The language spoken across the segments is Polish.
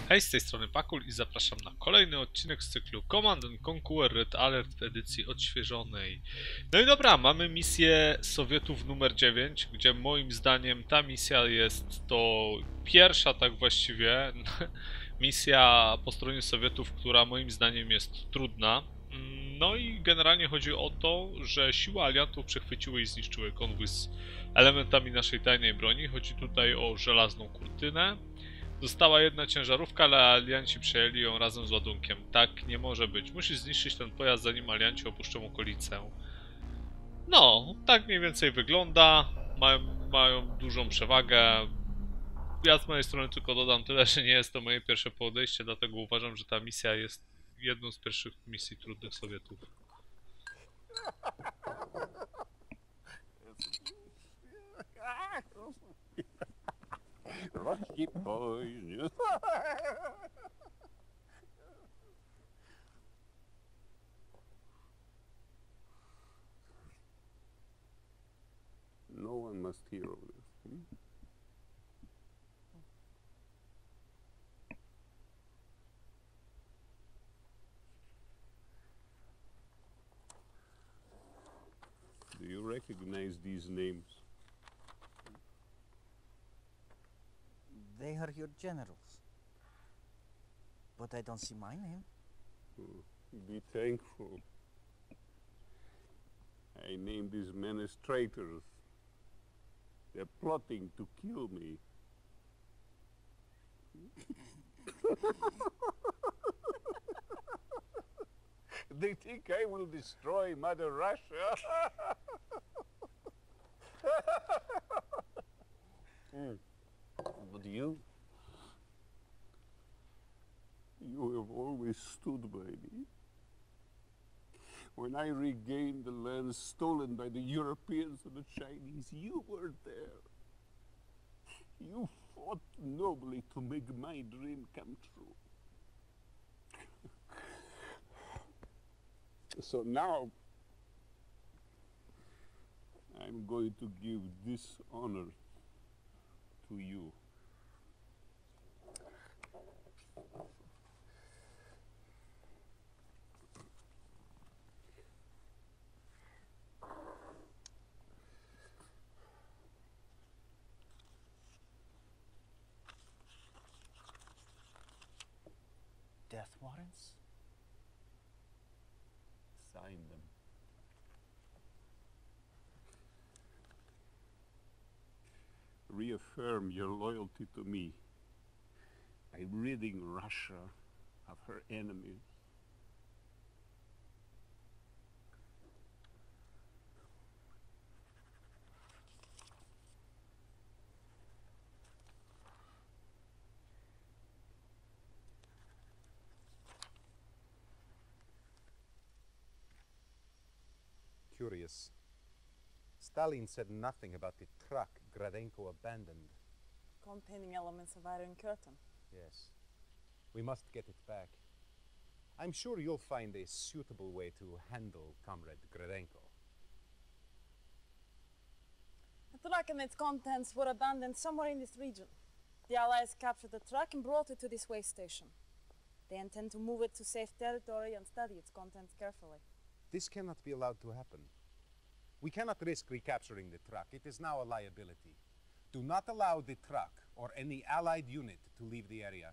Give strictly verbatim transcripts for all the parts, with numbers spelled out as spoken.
Hej, z tej strony Pakul i zapraszam na kolejny odcinek z cyklu Command and Conquer Red Alert w edycji odświeżonej. No i dobra, mamy misję Sowietów numer dziewięć, gdzie moim zdaniem ta misja jest to pierwsza tak właściwie misja po stronie Sowietów, która moim zdaniem jest trudna. No i generalnie chodzi o to, że siły aliantów przechwyciły i zniszczyły konwój z elementami naszej tajnej broni. Chodzi tutaj o żelazną kurtynę. Została jedna ciężarówka, ale alianci przejęli ją razem z ładunkiem. Tak nie może być. Musisz zniszczyć ten pojazd, zanim alianci opuszczą okolicę. No, tak mniej więcej wygląda. Mają, mają dużą przewagę. Ja z mojej strony tylko dodam tyle, że nie jest to moje pierwsze podejście, dlatego uważam, że ta misja jest jedną z pierwszych misji trudnych Sowietów. Lucky boys. No one must hear of this. Hmm? Do you recognize these names? They are your generals. But I don't see my name. Oh, be thankful. I named these men as traitors. They're plotting to kill me. They think I will destroy Mother Russia. mm. But you? You have always stood by me. When I regained the lands stolen by the Europeans and the Chinese, you were there. You fought nobly to make my dream come true. So now, I'm going to give this honor to you. Death warrants? Sign them. Reaffirm your loyalty to me by ridding Russia of her enemies. Curious. Stalin said nothing about the truck Gradenko abandoned. Containing elements of Iron Curtain. Yes. We must get it back. I'm sure you'll find a suitable way to handle Comrade Gradenko. The truck and its contents were abandoned somewhere in this region. The Allies captured the truck and brought it to this way station. They intend to move it to safe territory and study its contents carefully. This cannot be allowed to happen. We cannot risk recapturing the truck. It is now a liability. Do not allow the truck or any Allied unit to leave the area.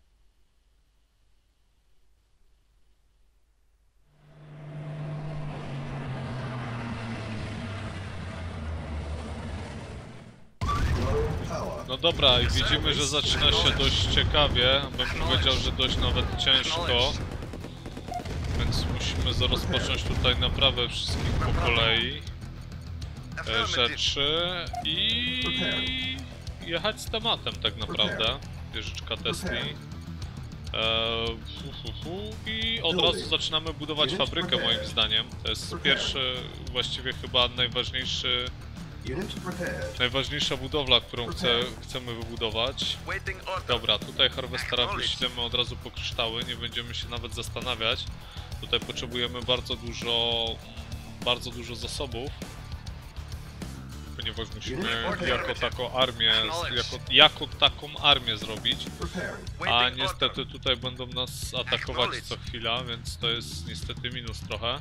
No dobra, i widzimy, że zaczyna się dość ciekawie, bym powiedział, że dość nawet ciężko. Więc musimy rozpocząć tutaj naprawę wszystkich po kolei e, rzeczy i jechać z tematem tak naprawdę. Wieżyczka Tesli. E, fu, fu, fu. I od razu zaczynamy budować fabrykę moim zdaniem. To jest pierwszy, właściwie chyba najważniejszy Najważniejsza budowla, którą chcę, chcemy wybudować. Dobra, tutaj harwestera wyślemy od razu po kryształy, nie będziemy się nawet zastanawiać. Tutaj potrzebujemy bardzo dużo, bardzo dużo zasobów. ponieważ musimy jako taką armię, jako, jako taką armię zrobić. A niestety tutaj będą nas atakować co chwila, więc to jest niestety minus trochę.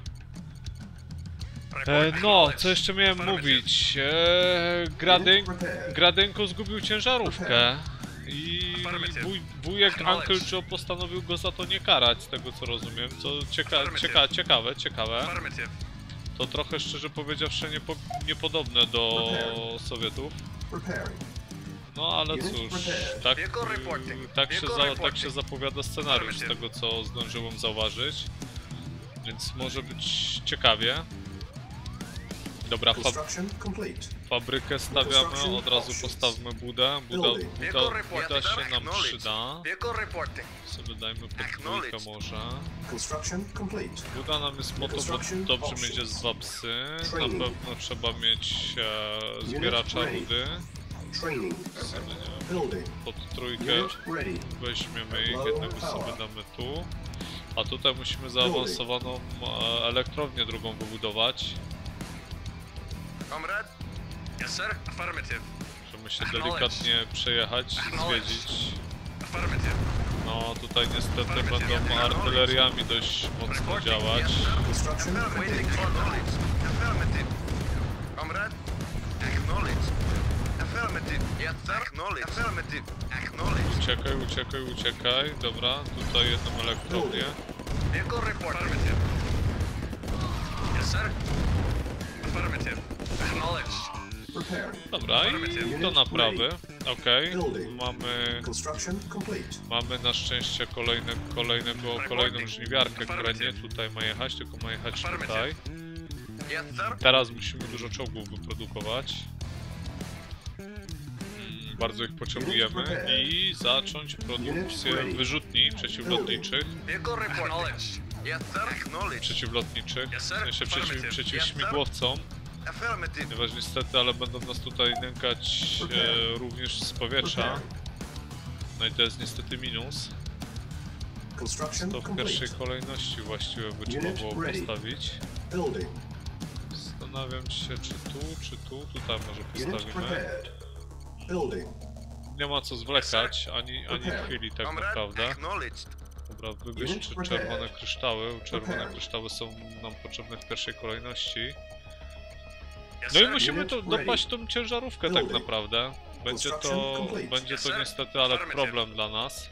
E, no, co jeszcze miałem mówić? E, Gradyn, Gradynko zgubił ciężarówkę i wuj, wujek Uncle Joe postanowił go za to nie karać, z tego co rozumiem, co cieka cieka ciekawe, ciekawe. To trochę szczerze powiedziawszy niepo niepodobne do Sowietów. No ale cóż, tak, tak, się, za, tak się zapowiada scenariusz, z tego co zdążyłem zauważyć. Więc może być ciekawie. Dobra, fab fabrykę stawiamy, od razu postawmy budę. Buda, buda, buda się nam przyda. Sobie dajmy pod dwójkę może. Buda nam jest po to, bo dobrze mieć z dwa psy. Na pewno trzeba mieć e, zbieracza rudy. Pod trójkę weźmiemy ich, jednego sobie damy tu. A tutaj musimy zaawansowaną e, elektrownię drugą wybudować. Musimy się delikatnie przejechać, zwiedzić. No tutaj niestety będą artyleriami dość mocno działać. Uciekaj, uciekaj, uciekaj. Dobra, tutaj jedną elektrownię. Dobra, i do naprawy. Okej, okay. mamy, mamy na szczęście kolejne, kolejnego, kolejną żniwiarkę, która nie tutaj ma jechać, tylko ma jechać tutaj. Teraz musimy dużo czołgów wyprodukować. Bardzo ich potrzebujemy i zacząć produkcję wyrzutni przeciwlotniczych. Przeciwlotniczych, w sensie przeciw, przeciw śmigłowcom. Ponieważ niestety, ale będą nas tutaj nękać e, również z powietrza. No i to jest niestety minus. To w pierwszej kolejności właściwie by trzeba było postawić. Zastanawiam się, czy tu, czy tu, tutaj może postawimy. Nie ma co zwlekać, ani, ani chwili tak naprawdę. Dobra, wybierz czerwone kryształy. Czerwone kryształy są nam potrzebne w pierwszej kolejności. No i musimy to dopaść tą ciężarówkę tak naprawdę. Będzie to, będzie to niestety, ale problem dla nas.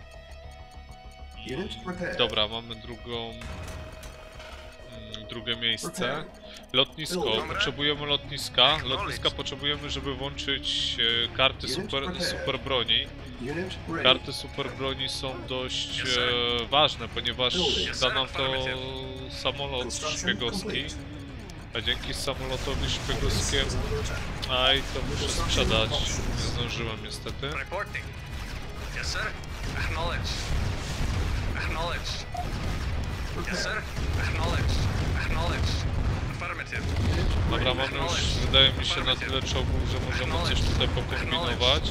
Dobra, mamy drugą, drugie miejsce. Lotnisko. Potrzebujemy lotniska. Lotniska potrzebujemy, żeby włączyć karty super, super broni. Karty super broni są dość e, ważne, ponieważ da nam to samolot szpiegowski. A dzięki samolotowi szpiegowskiemu... Aj, to muszę sprzedać. Nie zdążyłem niestety. Dobra, mamy już, wydaje mi się, na tyle czołgów, że możemy coś tutaj pokombinować.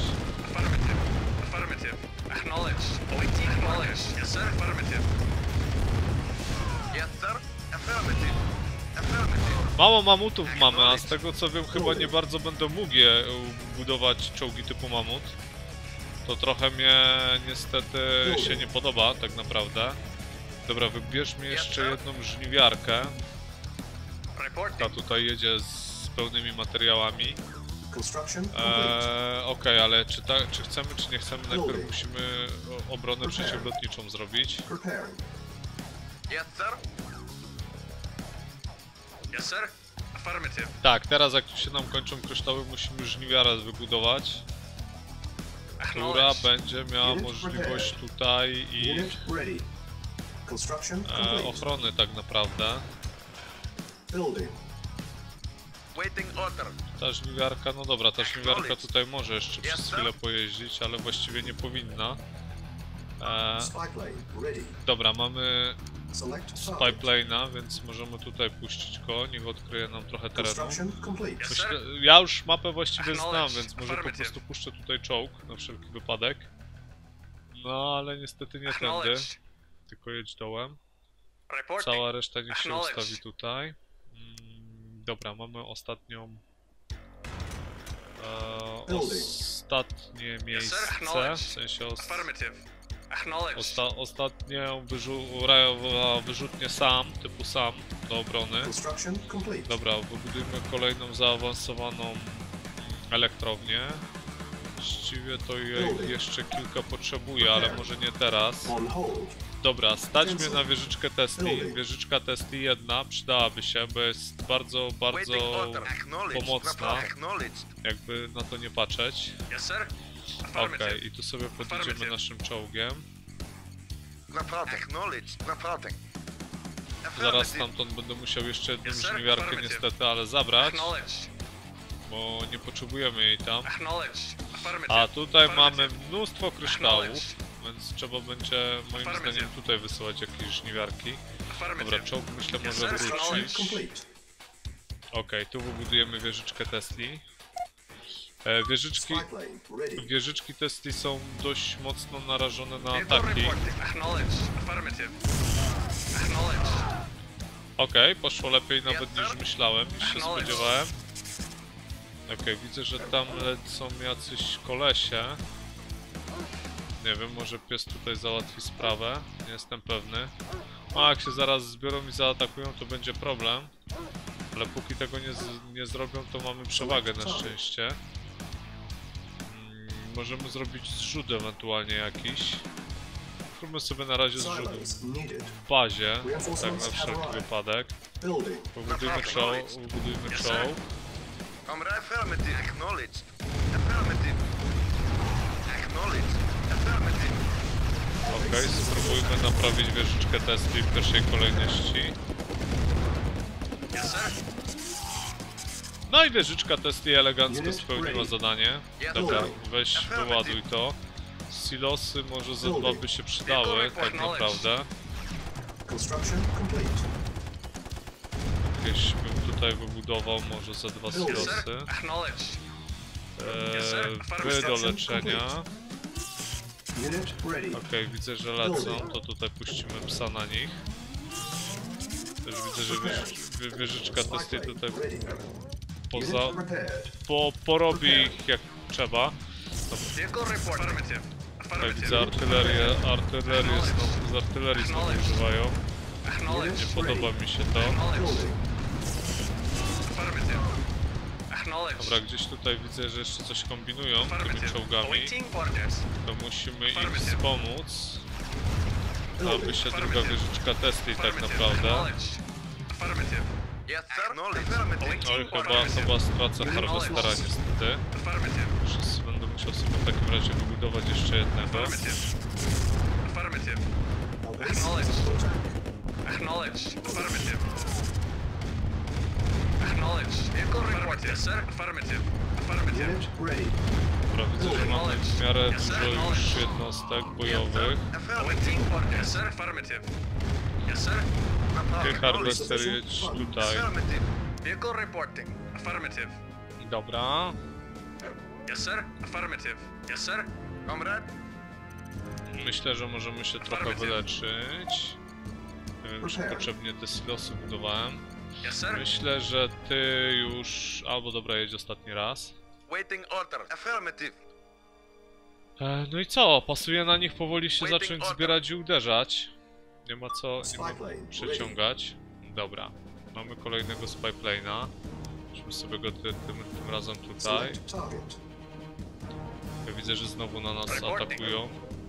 Mało mamutów mamy, a z tego co wiem chyba nie bardzo będę mógł je budować czołgi typu mamut. To trochę mnie niestety się nie podoba tak naprawdę. Dobra, wybierzmy jeszcze jedną żniwiarkę. Ta tutaj jedzie z pełnymi materiałami. Eee, Okej, okay, ale czy, ta, czy chcemy, czy nie chcemy, najpierw musimy obronę przeciwlotniczą zrobić. Tak, teraz jak się nam kończą kryształy, musimy żniwiarę wybudować, która będzie miała możliwość tutaj i e, ochrony tak naprawdę. Ta żniwiarka, no dobra, ta żniwiarka tutaj może jeszcze przez chwilę pojeździć, ale właściwie nie powinna. E, dobra, mamy Spyplane'a, więc możemy tutaj puścić go, niech odkryje nam trochę terenu. Myślę, ja już mapę właściwie znam, więc może po prostu puszczę tutaj czołg na wszelki wypadek. No ale niestety nie tędy, tylko jedź dołem. Cała reszta niech się ustawi tutaj. Dobra, mamy ostatnią e, ostatnie miejsce, w sensie os, osta, ostatnią wyrzu, wyrzutnię sam, typu sam do obrony. Dobra, wybudujmy kolejną zaawansowaną elektrownię. Właściwie to jej jeszcze kilka potrzebuję, ale może nie teraz. Dobra, stać mnie na wieżyczkę Tesli. Wieżyczka Tesli jedna przydałaby się, bo jest bardzo, bardzo pomocna. Jakby na to nie patrzeć. Okej, okay, i tu sobie podjedziemy naszym czołgiem. Zaraz stamtąd będę musiał jeszcze jedną żniwiarkę niestety, ale zabrać. Bo nie potrzebujemy jej tam. A tutaj mamy mnóstwo kryształów, więc trzeba będzie moim zdaniem tutaj wysyłać jakieś żniwiarki. Dobra, czołg myślę może wrócić. Okej, okay, tu wybudujemy wieżyczkę Tesli. E, wieżyczki, wieżyczki Tesli są dość mocno narażone na ataki. Okej, okay, poszło lepiej nawet niż myślałem, niż się spodziewałem. Okej, okay, widzę, że tam lecą jacyś kolesie. Nie wiem, może pies tutaj załatwi sprawę, nie jestem pewny. A jak się zaraz zbiorą i zaatakują, to będzie problem. Ale póki tego nie, z, nie zrobią, to mamy przewagę na szczęście. Hmm, możemy zrobić zrzut ewentualnie jakiś. Zróbmy sobie na razie zrzut w bazie, tak na wszelki wypadek. Pobudujmy czołg, pobudujmy czołg. Okej, okay, spróbujmy naprawić wieżyczkę Tesli w pierwszej kolejności. No i wieżyczka Tesli elegancko spełniła zadanie. Dobra, weź wyładuj to. Silosy może ze dwa by się przydały, tak naprawdę. Jakieś bym tutaj wybudował może ze dwa silosy. Eee, wy do leczenia. Okej, okay, widzę, że lecą, to tutaj puścimy psa na nich. Też widzę, że wież, wieżyczka Tesli tutaj poza, po, porobi ich jak trzeba. Tutaj widzę artylerię, artylerię znowu, z artylerii znowu używają. Nie podoba mi się to. Dobra, gdzieś tutaj widzę, że jeszcze coś kombinują tymi czołgami. To musimy im wspomóc, aby się druga wieżyczka Tesli tak naprawdę. No i chyba, chyba stracę harvestera niestety. Wszyscy będę musiał sobie w takim razie wybudować jeszcze jednego. Dobra, widzę, że mamy w miarę dużo już jednostek bojowych. Okej, harvester jedź tutaj. Dobra. Myślę, że możemy się trochę wyleczyć. Już potrzebnie te silosy budowałem. Myślę, że ty już... Albo dobra, jedź ostatni raz. E, no i co? Pasuje na nich powoli się zacząć zbierać i uderzać. Nie ma co, nie ma przeciągać. Dobra, mamy kolejnego spyplane'a. Weźmy sobie go ty, tym, tym razem tutaj. Ja widzę, że znowu na nas atakują.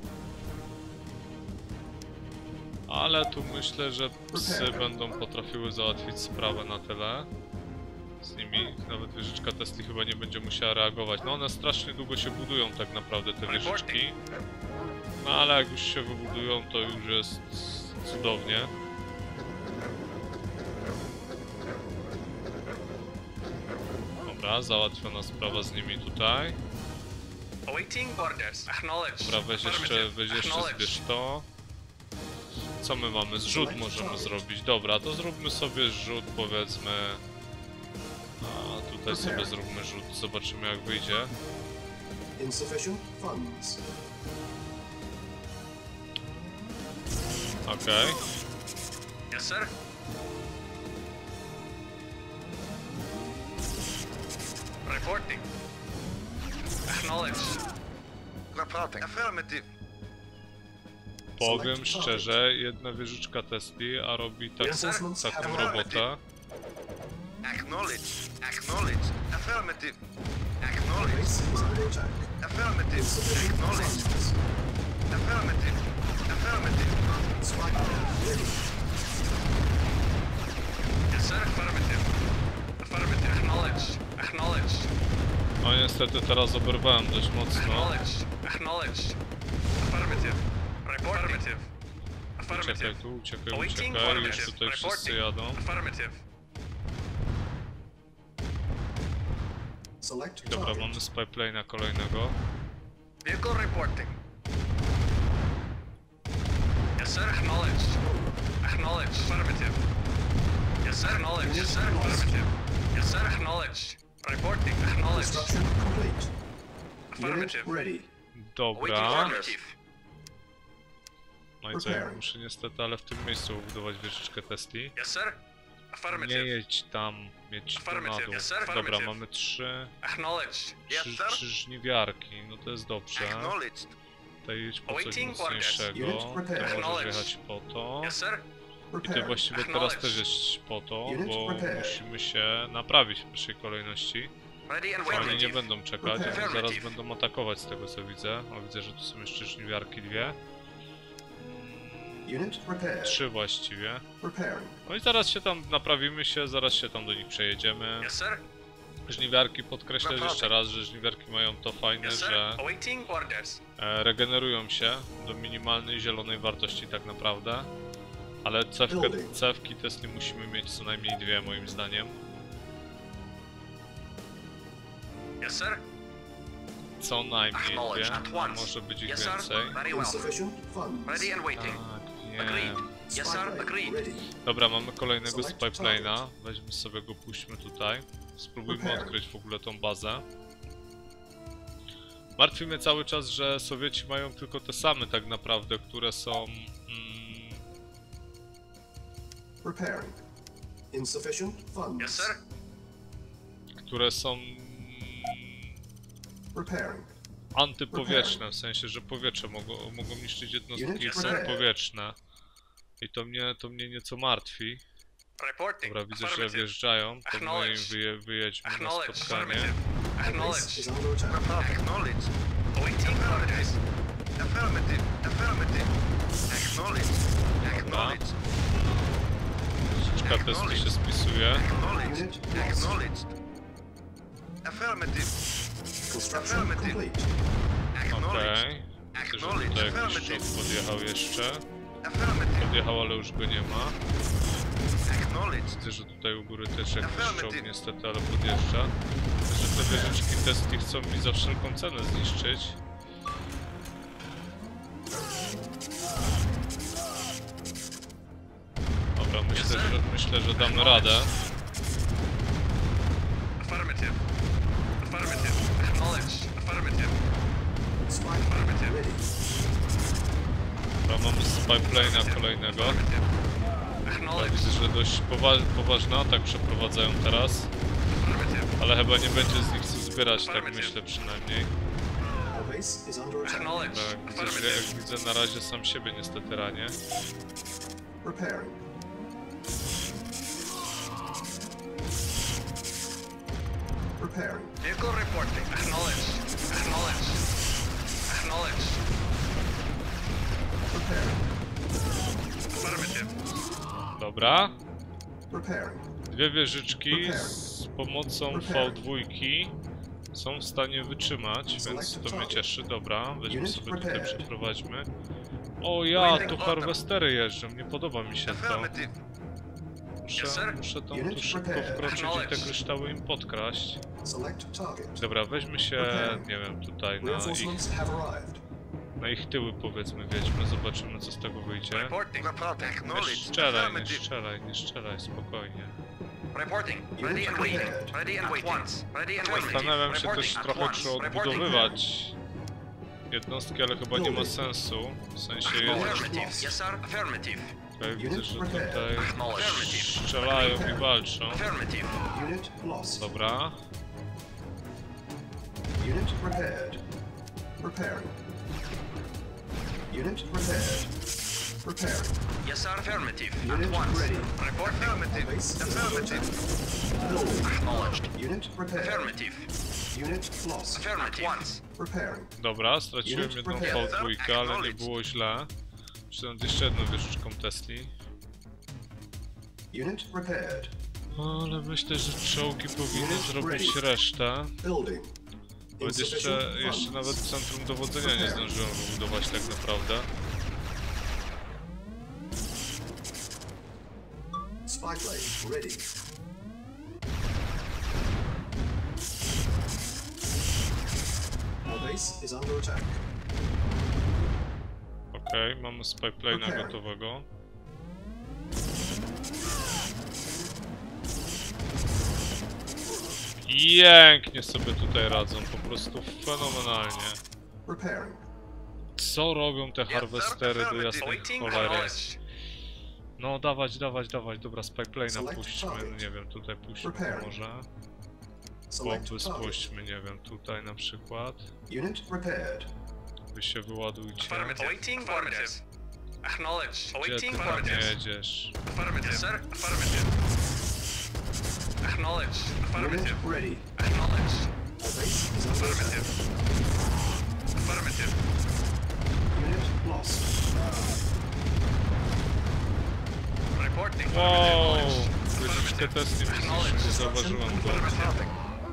Ale tu myślę, że psy będą potrafiły załatwić sprawę na tyle. Z nimi nawet wieżyczka Tesli chyba nie będzie musiała reagować. No one strasznie długo się budują tak naprawdę, te wieżyczki. No ale jak już się wybudują, to już jest cudownie. Dobra, załatwiona sprawa z nimi tutaj. Dobra, weź jeszcze, weź jeszcze zbierz to. Co my mamy? Zrzut możemy zrobić. Dobra, to zróbmy sobie zrzut, powiedzmy. A tutaj sobie zróbmy rzut, zobaczymy jak wyjdzie. Okej. Okay. Acknowledged. Reporting. Affirmative. Powiem szczerze, jedna wieżyczka Tesli, a robi tak, taką robotę. Acknowledged. Acknowledged. Affirmative. Acknowledged. Affirmative. Acknowledged. Affirmative. Affirmative. Yes, sir. Affirmative. Affirmative. Acknowledged. Acknowledged. No niestety teraz oberwałem dość mocno. Acknowledged. Acknowledged. Affirmative. Affirmative. Uciekaj tu, uciekaj, uciekaj, już tutaj wszyscy jadą. Affirmative. Dobra, mamy spy plane'a kolejnego. Vehicle reporting. Yes, sir. Acknowledged. Acknowledged. Affirmative. Yes, sir. Acknowledged. Yes, sir. Affirmative. Yes, sir. Acknowledged. Reporting. Acknowledged. Affirmative. Dobra. No i co, ja muszę niestety, ale w tym miejscu budować wieżyczkę Tesli. Yes, sir. Nie Affirmative. jedź tam, jedź tu na Affirmative. dół. Yes, sir. Dobra, Affirmative. mamy trzy, Acknowledged. Yes, trzy, sir. trzy żniwiarki, no to jest dobrze. Acknowledged. Tutaj jedź po coś Awaiting mocniejszego, ty możesz Acknowledged. jechać po to. Yes, sir. I ty właściwie teraz też jedź po to, bo musimy się naprawić w pierwszej kolejności. Ready and Oni nie waiting. będą czekać, oni zaraz Affirmative. będą atakować z tego co widzę. O, widzę, że tu są jeszcze żniwiarki dwie. Trzy właściwie. No i zaraz się tam naprawimy się, zaraz się tam do nich przejedziemy. Yes, sir. Żniwiarki, podkreślę jeszcze raz, że żniwiarki mają to fajne, Yes, sir. że Awaiting orders. e, regenerują się do minimalnej zielonej wartości tak naprawdę. Ale cewkę, cewki Tesli musimy mieć co najmniej dwie moim zdaniem. Yes, sir. Co najmniej dwie, Acknowledged at a once. może być ich Yes, sir. więcej. Very well. Ready and waiting. Tak, Agreed. nie. Yes, sir. Agreed. Dobra, mamy kolejnego spy plane'a. Weźmy sobie go, puśćmy tutaj. Spróbujmy odkryć w ogóle tą bazę. Martwi mnie cały czas, że Sowieci mają tylko te same tak naprawdę, które są... Mm, Preparing. Insufficient funds. Yes, sir. które są... Mm, Preparing. antypowietrzne, w sensie, że powietrze mogą, mogą niszczyć jednostki Unit są prepared. powietrzne. I to mnie, to mnie nieco martwi. Reporting. Dobra, widzę, że Affirmative. wjeżdżają, to my im Acknowledged. wyje, wyjedźmy na Acknowledged. spotkanie. Affirmative. Base Acknowledged. is under attack. Acknowledged. Awaiting orders. Affirmative. Affirmative. Acknowledged. Acknowledged. Wieżyczka Tesli się spisuje. Acknowledged. Acknowledged. Affirmative. Construction Affirmative. complete. Acknowledged. Okej. Widzę, że Acknowledged. tutaj jakiś czołg Affirmative. podjechał jeszcze. Affirmative. Podjechał, ale już go nie ma. Acknowledged. Widzę, że tutaj u góry też jakiś czołg Affirmative. niestety, ale podjeżdża. Widzę, że te wieżyczki Tesli chcą mi za wszelką cenę zniszczyć. Dobra, myślę, że, myślę, że damy radę. Affirmative. Affirmative. Acknowledged. Affirmative. Spy Affirmative. ready. Dobra, mamy spy plane'a kolejnego. Affirmative. Ja Acknowledged. widzę, że dość powa poważny atak przeprowadzają teraz. Affirmative. Ale chyba nie będzie z nich co zbierać, tak myślę przynajmniej. Our base is under attack. Acknowledged. Tak, widzę, że jak widzę na razie sam siebie niestety ranię. Preparing. Preparing. Vehicle reporting. Acknowledged. Acknowledged. Acknowledged. Preparing. Affirmative. Dobra. Preparing. Dwie wieżyczki z pomocą V dwa są w stanie wytrzymać, więc to mnie cieszy. Dobra, weźmy sobie tutaj, przeprowadźmy. O ja, tu harwestery jeżdżą, nie podoba mi się to. Affirmative. Muszę, muszę tam tu szybko wkroczyć i te kryształy im podkraść. Select target. Dobra, weźmy się, nie wiem, tutaj na ich, Reinforcements have arrived. na ich tyły powiedzmy, wiedźmy, zobaczymy co z tego wyjdzie. Reporting. Reporting. Nie Acknowledged. strzelaj, nie Affirmative. strzelaj, nie strzelaj, spokojnie. Reporting. Ready and waiting. Ready and waiting. Ready and waiting. Zastanawiam się Reporting też at trochę, once. czy Reporting. odbudowywać jednostki, ale chyba nie ma sensu. W sensie jest... Affirmative. Yes, sir. Affirmative. Tutaj widzę, że tutaj Affirmative. strzelają i walczą. Affirmative. Unit lost. Dobra. Unit prepared. Repairing. Unit repaired. Repairing. Yes, sir. Affirmative. Unit At once. ready. Report affirmative. Base is under attack. Affirmative. Building. Acknowledged. Unit repaired. Affirmative. Unit lost. Affirmative. At once. Repairing. Dobra, straciłem Unit jedną V prepared. dwa, ale nie było źle. Przyszedłem jeszcze jedną wieżyczką Tesli. Unit repaired. Ale myślę, że czołgi powinny zrobić resztę. Building. Nawet jeszcze, jeszcze nawet centrum dowodzenia nie zdążyłem wybudować tak naprawdę. Spy plane ready. Our base is under attack. Okej, okay, mamy spyplane'a gotowego. Pięknie sobie tutaj radzą, po prostu fenomenalnie. Repairing. Co robią te harwestery do jasnej cholery? No dawać, dawać, dawać, dobra, spyplane'a puśćmy, nie wiem, tutaj puśćmy może. Bomby spuśćmy, nie wiem, tutaj na przykład. Unit repaired. Wy się wyładujcie. Awaiting orders. Acknowledged. Gdzie Awaiting ty tam orders. jedziesz? Affirmative, sir. Affirmative. Acknowledged. Unit Affirmative. ready. Acknowledged. Our base is under Affirmative. attack. Affirmative. Unit lost. Reporting. Wow! Affirmative. Wieżyczkę Tesli Acknowledged. nie zauważyłem go. Affirmative.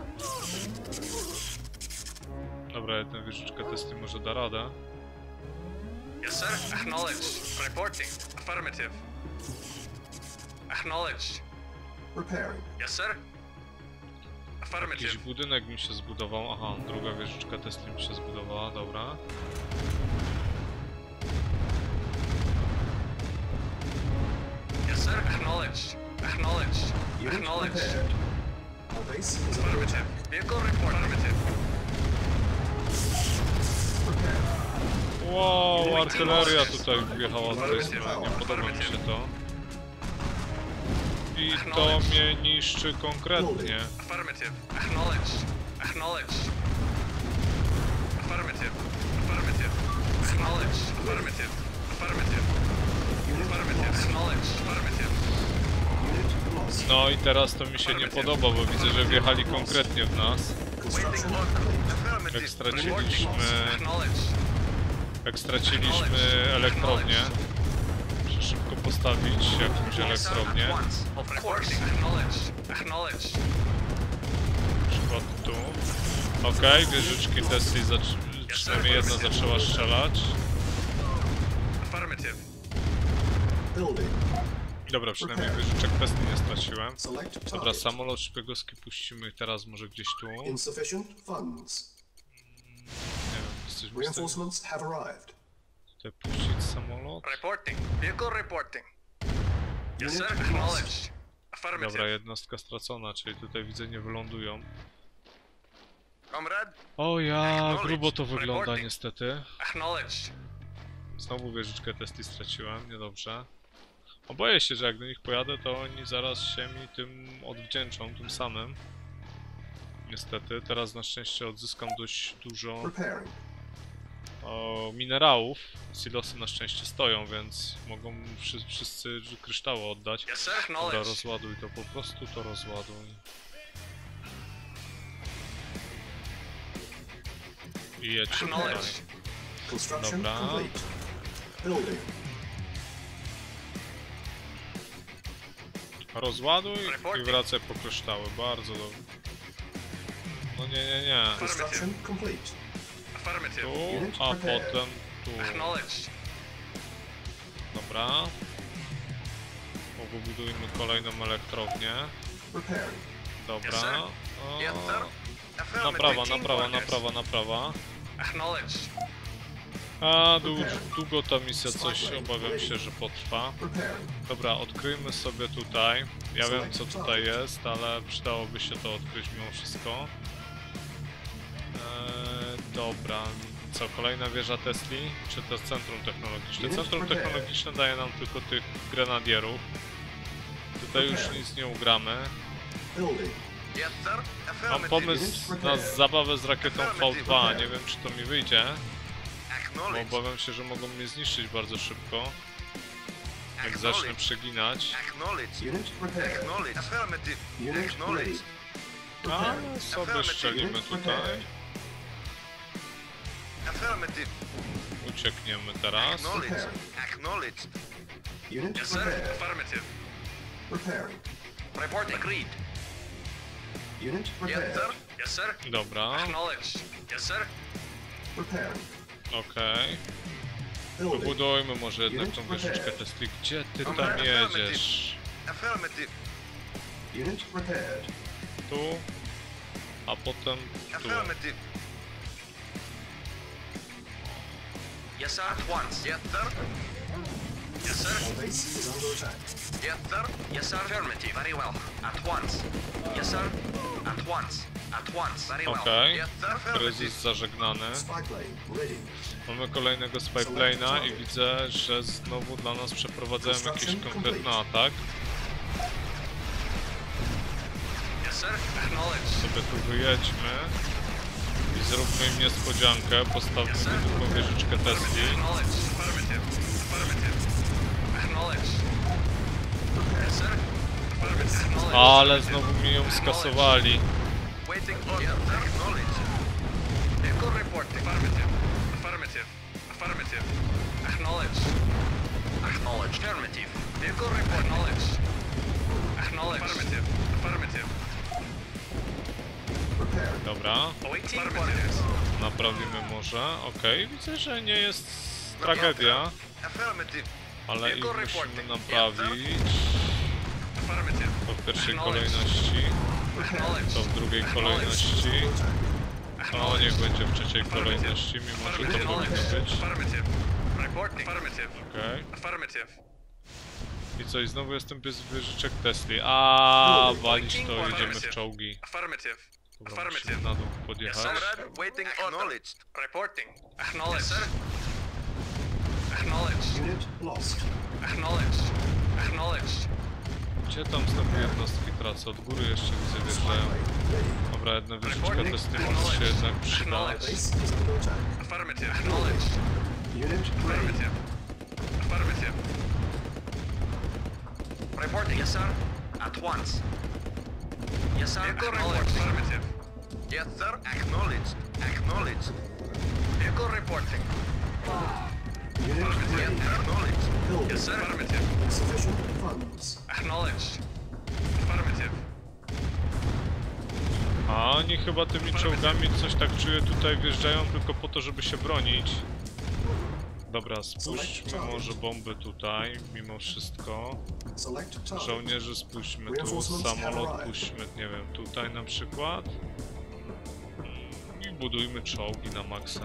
Dobra, jedna wieżyczka Tesli może da radę. Yes, sir. Acknowledged. Reporting. Affirmative. Acknowledged. Repairing. Yes, sir. Jakiś Affirmative. budynek mi się zbudował. Aha, druga wieżyczka Tesli mi się zbudowała, dobra. Yes, sir. Acknowledged. Acknowledged. Unit Acknowledged. repaired. Our base is under Affirmative. attack. Vehicle report. Affirmative. Repaired. Wow, artyleria tutaj wjechała z tej strony, nie podoba mi się to. I to mnie niszczy konkretnie. Affirmative. Acknowledged. Acknowledged. Affirmative. Affirmative. Acknowledged. Affirmative. Affirmative. Affirmative. Acknowledged. Affirmative. Unit lost. No i teraz to mi się nie podoba, bo widzę, że wjechali konkretnie w nas. Construction complete. Jak straciliśmy, Acknowledged. jak straciliśmy elektrownię, muszę szybko postawić jakąś elektrownię. Of course. Acknowledged. Acknowledged. Na przykład tu. Okej, okay, wieżyczki Tesli, przynajmniej jedna zaczęła strzelać. Affirmative. Building. Dobra, przynajmniej wieżyczek Tesli nie straciłem. Select Dobra, target. samolot szpiegowski puścimy teraz może gdzieś tu. Nie Insufficient funds. wiem, jesteśmy w stanie Reinforcements have arrived. tutaj puścić samolot. Reporting. Vehicle reporting. Yes, sir. Unit Acknowledged. Dobra, Affirmative. jednostka stracona, czyli tutaj widzę nie wylądują. Comrade. O ja, grubo to wygląda niestety. Acknowledged. Znowu wieżyczkę Tesli straciłem, niedobrze. Oboję się, że jak do nich pojadę, to oni zaraz się mi tym odwdzięczą, tym samym. Niestety, teraz na szczęście odzyskam dość dużo Repairing. o, minerałów. Silosy na szczęście stoją, więc mogą wszy wszyscy kryształy oddać. Yes, sir. Dobra, Acknowledged. rozładuj to, po prostu to rozładuj. I jedź tutaj. Acknowledged. Construction Dobra. complete. Building. Rozładuj i wracaj po kryształy, bardzo dobrze. No nie, nie, nie. Construction complete. Affirmative. Tu, a potem tu. Acknowledged. Dobra. Pobudujmy kolejną elektrownię. Repairing. Dobra. Yes, sir. O, Yes, sir. Affirmative. naprawa, Waiting naprawa, orders. naprawa, naprawa. Acknowledged. A, długo, długo ta misja coś, obawiam się, że potrwa. Repairing. Dobra, odkryjmy sobie tutaj. Ja wiem co tutaj jest, ale przydałoby się to odkryć mimo wszystko. Eee, dobra, co, kolejna wieża Tesli? Czy to centrum technologiczne? Centrum technologiczne daje nam tylko tych grenadierów. Tutaj już nic nie ugramy. Building. Yes, sir. Mam Affirmative. pomysł na zabawę z rakietą V dwa, nie wiem czy to mi wyjdzie, bo Acknowledge. obawiam się, że mogą mnie zniszczyć bardzo szybko, jak zacznę przeginać. Acknowledge. Unit prepared. Acknowledge. Affirmative. Unit ready. Acknowledge. Ale sobie szczelimy tutaj. Affirmative. Uciekniemy teraz. Acknowledge. Acknowledge. Unit Yes, sir. prepared. Affirmative. Preparing. Reporting. Agreed. Unit Yes, prepared. sir. Yes, sir. Dobra, Acknowledge. Yes, sir. Preparing. okej. Building. Wybudujmy może jednak tą wieżyczkę Tesli. Gdzie ty tam jedziesz? Affirmative. Unit prepared. Tu, a potem tu. Affirmative. Yes, sir. At once. Yes, sir. Yes, sir. Our base is under attack. Yes, sir. Yes, sir. Affirmative. Very well. At once. Yes, sir. At once. At once. Very well. Okej. Yes, sir. Kryzys Affirmative. zażegnany. Spy plane ready. Mamy kolejnego spyplane'a i widzę, że znowu dla nas przeprowadzają jakiś konkretny atak. Yes, sir. Acknowledge. Sobie tu wyjedźmy i zróbmy im niespodziankę. Postawmy drugą wieżyczkę Tesli. Acknowledge. Affirmative. Affirmative. Acknowledge. Yes, sir. Affirmative. Acknowledge. Ale znowu mi ją skasowali. Waiting order. Yes, sir. Acknowledge. Vehicle reporting. Affirmative. Affirmative. Affirmative. Acknowledge. Acknowledge. Affirmative. Vehicle report. Acknowledge. Acknowledge. Affirmative. Affirmative. Preparing. Dobra, Awaiting orders. naprawimy może. Okej, widzę, że nie jest tragedia, Affirmative. ale ich musimy naprawić. Affirmative. To w pierwszej kolejności, Acknowledge. to w drugiej kolejności. O, niech będzie w trzeciej kolejności, mimo że to powinno być. Affirmative. Reporting. Affirmative. Okej. Affirmative. I co, i znowu jestem bez wieżyczek Tesli. A, walić to, jedziemy w czołgi. Affirmative. Dobra, musimy na dół Yes, podjechać. sir. Waiting Acknowledged. Reporting. Acknowledged. Yes, sir. Acknowledged. Unit lost. Acknowledged. Acknowledged. Gdzie tam znowu jednostki tracę? Od góry jeszcze widzę Spy wjeżdżają. plane ready. Dobra, jedna wieżyczka Tesli może się jednak przyda. Our base is under attack. Affirmative. Acknowledged. Unit ready. Affirmative. Affirmative. Reporting. Yes, sir. At once. Yes, sir. Acknowledged. Affirmative. Yes, sir. Acknowledged. Acknowledged. Vehicle reporting. Unit ready. Acknowledged. Building. Yes, sir. Affirmative. Insufficient funds. Acknowledged. Affirmative. A oni chyba tymi czołgami coś tak czuję tutaj wjeżdżają tylko po to, żeby się bronić. Dobra, spuśćmy może bomby tutaj, mimo wszystko. Select target. Żołnierzy spuśćmy tu, samolot puśćmy, nie wiem, tutaj na przykład. I budujmy czołgi na maksa.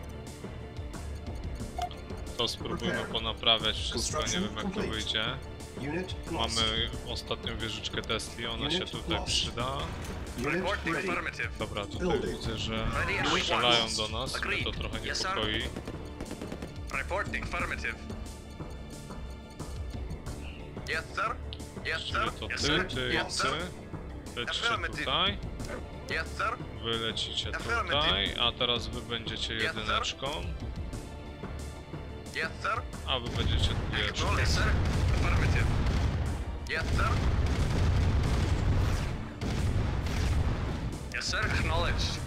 To spróbujmy ponaprawiać wszystko, nie wiem jak to wyjdzie. Unit lost. Mamy ostatnią wieżyczkę Tesli, ona się tutaj przyda. Unit Reporting. ready. Affirmative. Dobra, tutaj widzę, że strzelają do nas, mnie to trochę niepokoi. Reporting. Affirmative. Yes, sir. Yes, Czyli sir. to Yes, ty, sir. ty, Yes, sir. ty. Lećcie tutaj, Yes, sir. wy lecicie tutaj, a teraz wy będziecie jedyneczką, Yes, sir. a wy będziecie dwójeczką. Acknowledged, sir. Affirmative. Yes, sir. Yes, sir. Acknowledged.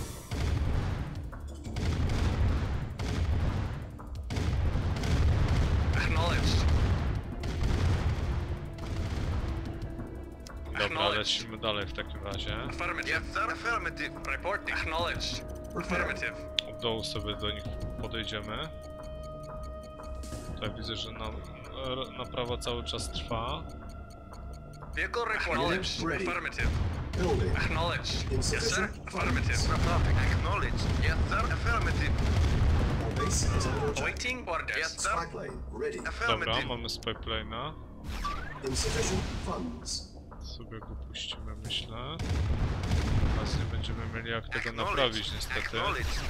Acknowledged. Dobra, lecimy dalej w takim razie. Affirmative. Yes, sir. Affirmative. Reporting. Acknowledged. Affirmative. Od dołu sobie do nich podejdziemy. Tutaj widzę, że na, naprawa cały czas trwa. Vehicle reporting. Ready. Affirmative. Building. Acknowledged. Yes, sir. Insufficient Affirmative. funds. Acknowledged. Yes, sir. Affirmative. Our base is under attack. Awaiting orders. Yes, sir. Spy plane ready. Dobra, Affirmative. mamy spyplane'a. Insufficient funds. Sobie go puścimy, myślę. Teraz nie będziemy mieli jak tego naprawić niestety. Acknowledged.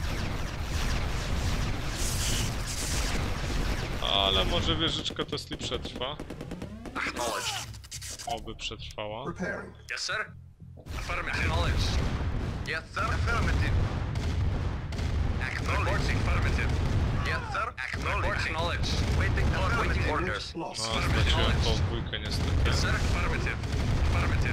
Ale może wieżyczka Tesli przetrwa. Acknowledged. Oby przetrwała. Preparing. Yes, sir. Affirmative. Acknowledged. Yes, sir. Affirmative. Acknowledged. Reporting. Affirmative. Yes, sir. Acknowledged. Acknowledged. Waiting for waiting orders. Unit lost. No, straciłem tą dwójkę niestety. Yes, sir. Affirmative. Affirmative.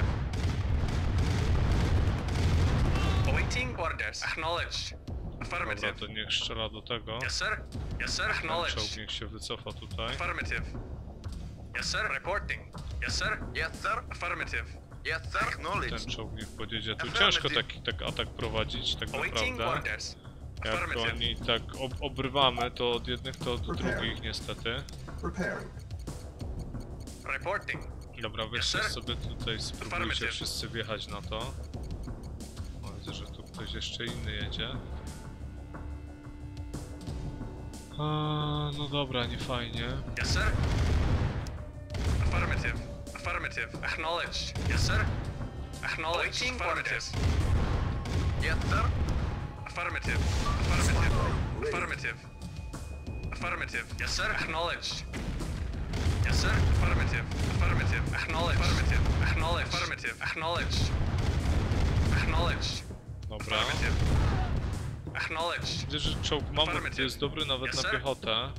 Awaiting orders. Acknowledged. Dobra, Affirmative. to niech strzela do tego. Yes, sir. Yes, sir. Ten Acknowledged. czołg niech się wycofa tutaj. Affirmative. Yes, sir. Reporting. Yes, sir. Yes, sir. Affirmative. Yes, sir. Ten Acknowledged. czołg niech podjedzie. Tu ciężko taki tak atak prowadzić tak Awaiting naprawdę. orders. Jak Affirmative. oni tak ob obrywamy to od jednych, to od drugich niestety. Preparing. Reporting. Dobra, weźcie sir. sobie tutaj, spróbujcie Affirmative. wszyscy wjechać na to. O, widzę, że tu ktoś jeszcze inny jedzie. A, no dobra, nie fajnie. Yes, sir. Affirmative. Affirmative. Acknowledged. Yes, sir. Acknowledged. Affirmative. Yes, sir. Affirmative. Affirmative. Affirmative. Affirmative. Yes, sir. Acknowledged. Yes, sir. Affirmative. Affirmative. Acknowledged. Affirmative. Acknowledged. Affirmative. Acknowledged. Acknowledged. Dobra. Affirmative. Acknowledged. Widzę, że czołg Mamut Affirmative. jest dobry nawet Yes, na sir. piechotę.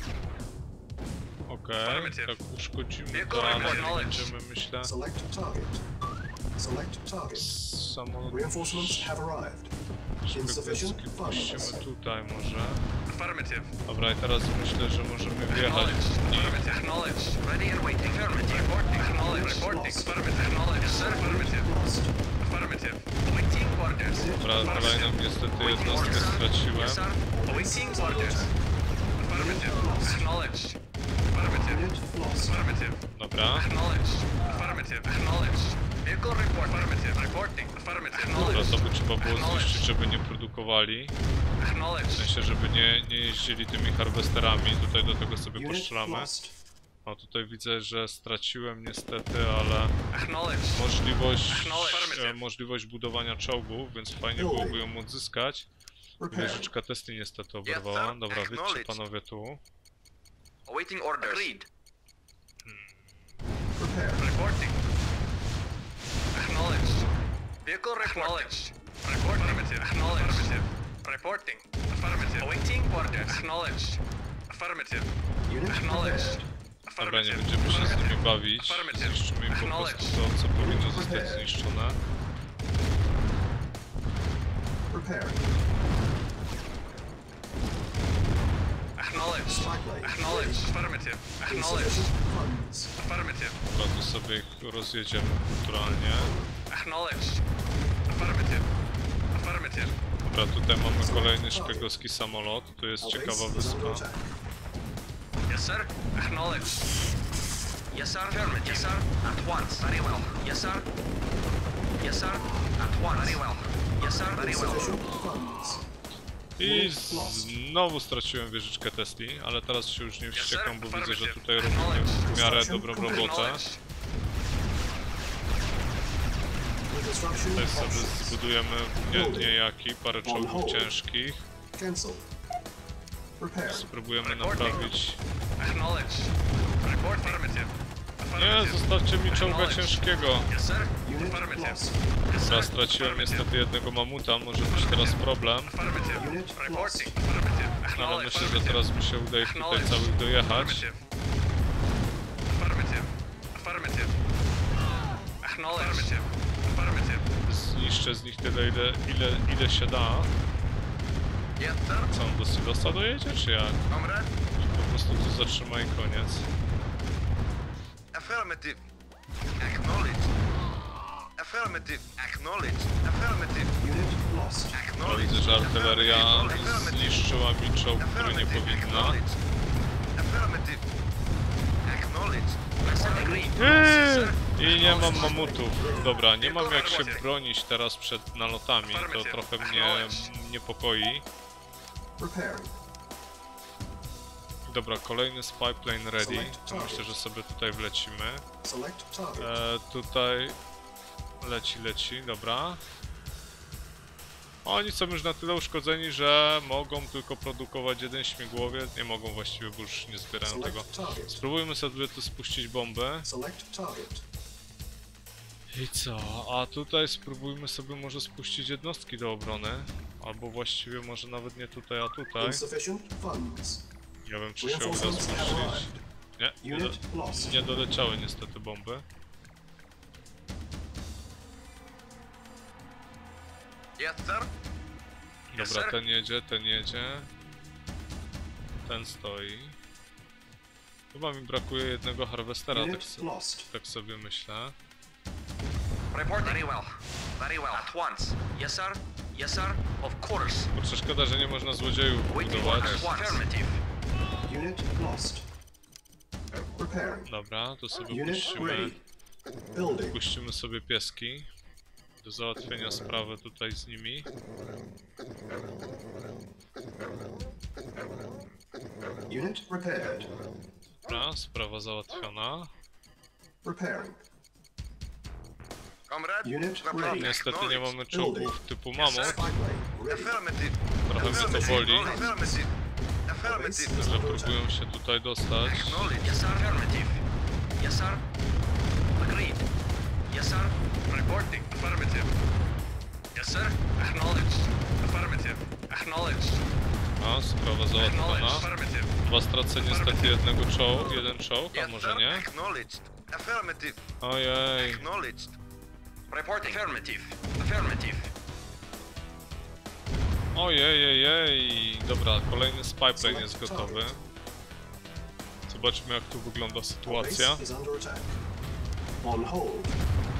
Okej, Affirmative. tak uszkodzimy Vehicle to, ale nie acknowledged. będziemy, myślę, Select target. Select target. samolot Reinforcements have arrived. szpiegowski puścimy tutaj może. Affirmative. Dobra, i teraz myślę, że możemy wjechać Acknowledged. w nich. Affirmative. Acknowledged. Ready and waiting. Affirmative. Reporting. Acknowledged. Reporting. Affirmative. Acknowledged. Yes, sir. Affirmative. Lost. Affirmative. Awaiting orders. Dobra, kolejną niestety jednostkę straciłem. Yes, sir. Awaiting orders. Affirmative. Acknowledged. Affirmative. Unit lost. Affirmative. Dobra, Acknowledged. Affirmative. Acknowledged. Vehicle report. Affirmative. Reporting. Affirmative. dobra, Acknowledged. to by trzeba było Acknowledged. zniszczyć, żeby nie produkowali. W Acknowledged. sensie, żeby nie, nie jeździli tymi harwesterami. Tutaj do tego sobie Unit postrzelamy. lost. O, tutaj widzę, że straciłem niestety, ale Acknowledged. możliwość, Acknowledged. e, możliwość budowania czołgów, więc fajnie byłoby ją odzyskać. Repairing. Wieżyczka testy niestety oberwała. sir. Dobra, wyjdźcie Acknowledged. panowie tu. Awaiting orders. Agreed. Repairing. Reporting. Acknowledged. Vehicle acknowledged. Report. Affirmative. Acknowledged. Reporting. Affirmative. Awaiting orders. Acknowledged. Affirmative. Unit Acknowledged. prepared. Dobra, nie Affirmative. będziemy się z nimi bawić. Affirmative. Zniszczymy im po prostu Acknowledged. to, co powinno zostać zniszczone. Repairing. Acknowledged. Strike lane. Acknowledged. Affirmative. Acknowledged. Insufficient funds. Affirmative. Dobra, to sobie ich rozjedziemy kulturalnie. Acknowledged. Affirmative. Affirmative. Dobra, tutaj mamy kolejny szpiegowski samolot. Tu jest Our ciekawa base is under wyspa. attack. Yes, sir. Acknowledged. Yes, sir. Affirmative. Yes, sir. At once. Very well. Yes, sir. Yes, sir. At once. Very well. Yes, sir. Very well. Insufficient funds. I znowu straciłem wieżyczkę Tesli, ale teraz się już nie wściekam, bo widzę, że tutaj robimy w miarę dobrą robotę. Acknowledged. Reconstruction Tutaj sobie options. zbudujemy nie, niejaki, parę czołgów ciężkich. Cancel. Repair. Spróbujemy naprawić. Acknowledged. Report affirmative. Nie, Affirmative. zostawcie mi czołga Acknowledged. ciężkiego. Yes, sir. Unit Affirmative. lost. Yes, sir. Teraz straciłem niestety jednego mamuta, może być teraz problem. Affirmative. Unit Reporting. Affirmative. Ale Acknowledged. myślę, że teraz mi się uda ich tutaj całych dojechać. Affirmative. Affirmative. Affirmative. Acknowledged. Affirmative. Affirmative. Zniszczę z nich tyle, ile, ile, ile się da. Yes, sir. Co, on do silosa dojedzie, czy jak? Comrade. Czy po prostu tu zatrzyma i koniec? Affirmative. Acknowledged. Affirmative. Acknowledged. Affirmative. Unit lost. No, Acknowledged. widzę, że artyleria Affirmative. zniszczyła mi czołg, który nie Affirmative. powinna. Acknowledged. Affirmative. Acknowledged. Eee! I nie mam mamutów. Dobra, nie mam jak się bronić teraz przed nalotami. To trochę mnie niepokoi. Repairing. Dobra, kolejny spy plane ready. To myślę, że sobie tutaj wlecimy. Select target. E, tutaj leci, leci, dobra. Oni są już na tyle uszkodzeni, że mogą tylko produkować jeden śmigłowiec. Nie mogą właściwie, bo już nie zbierają tego. Select target. Spróbujmy sobie tu spuścić bombę. Select target. I co? A tutaj spróbujmy sobie może spuścić jednostki do obrony. Albo właściwie może nawet nie tutaj, a tutaj. Insufficient funds. Nie wiem, czy się uda Reinforcements have spuścić. arrived. Nie, nie, do, Unit lost. nie doleciały niestety bomby. Yes, sir. Yes, Dobra, sir. ten jedzie, ten jedzie. Ten stoi. Chyba mi brakuje jednego harwestera, tak, Unit so, lost. tak sobie myślę. Report. Very well. Very well. At once. Yes, sir. Yes, sir. Of course. Kurczę, szkoda, że nie można złodziejów Waiting budować. orders. Affirmative. Unit lost. Repairing. Dobra, to sobie Unit puścimy, ready. Building. puścimy sobie pieski do załatwienia sprawy tutaj z nimi. Unit repaired. Dobra, sprawa załatwiona. Repairing. Comrade. Unit no ready. problem. Niestety nie mamy czołgów typu mamut. Spy plane ready. Affirmative. Trochę mnie to boli, Affirmative. Our Affirmative. base is że under attack. próbują się tutaj dostać. Acknowledge. Yes, sir. Affirmative. Yes, sir. Agreed. Yes, sir. Reporting. Affirmative. Yes, sir. Acknowledged. Affirmative. Acknowledged. A, sprawa Acknowledged. załatwiona. Affirmative. Chyba stracę niestety jednego czołg, jeden czołg, a Yes, może sir. nie? Acknowledged. Affirmative. Ojej. Acknowledged. Reporting. Affirmative. Affirmative. Ojej, ojej. Dobra, kolejny spyplane jest gotowy. Zobaczmy, jak tu wygląda Our sytuacja. base is under attack. On hold.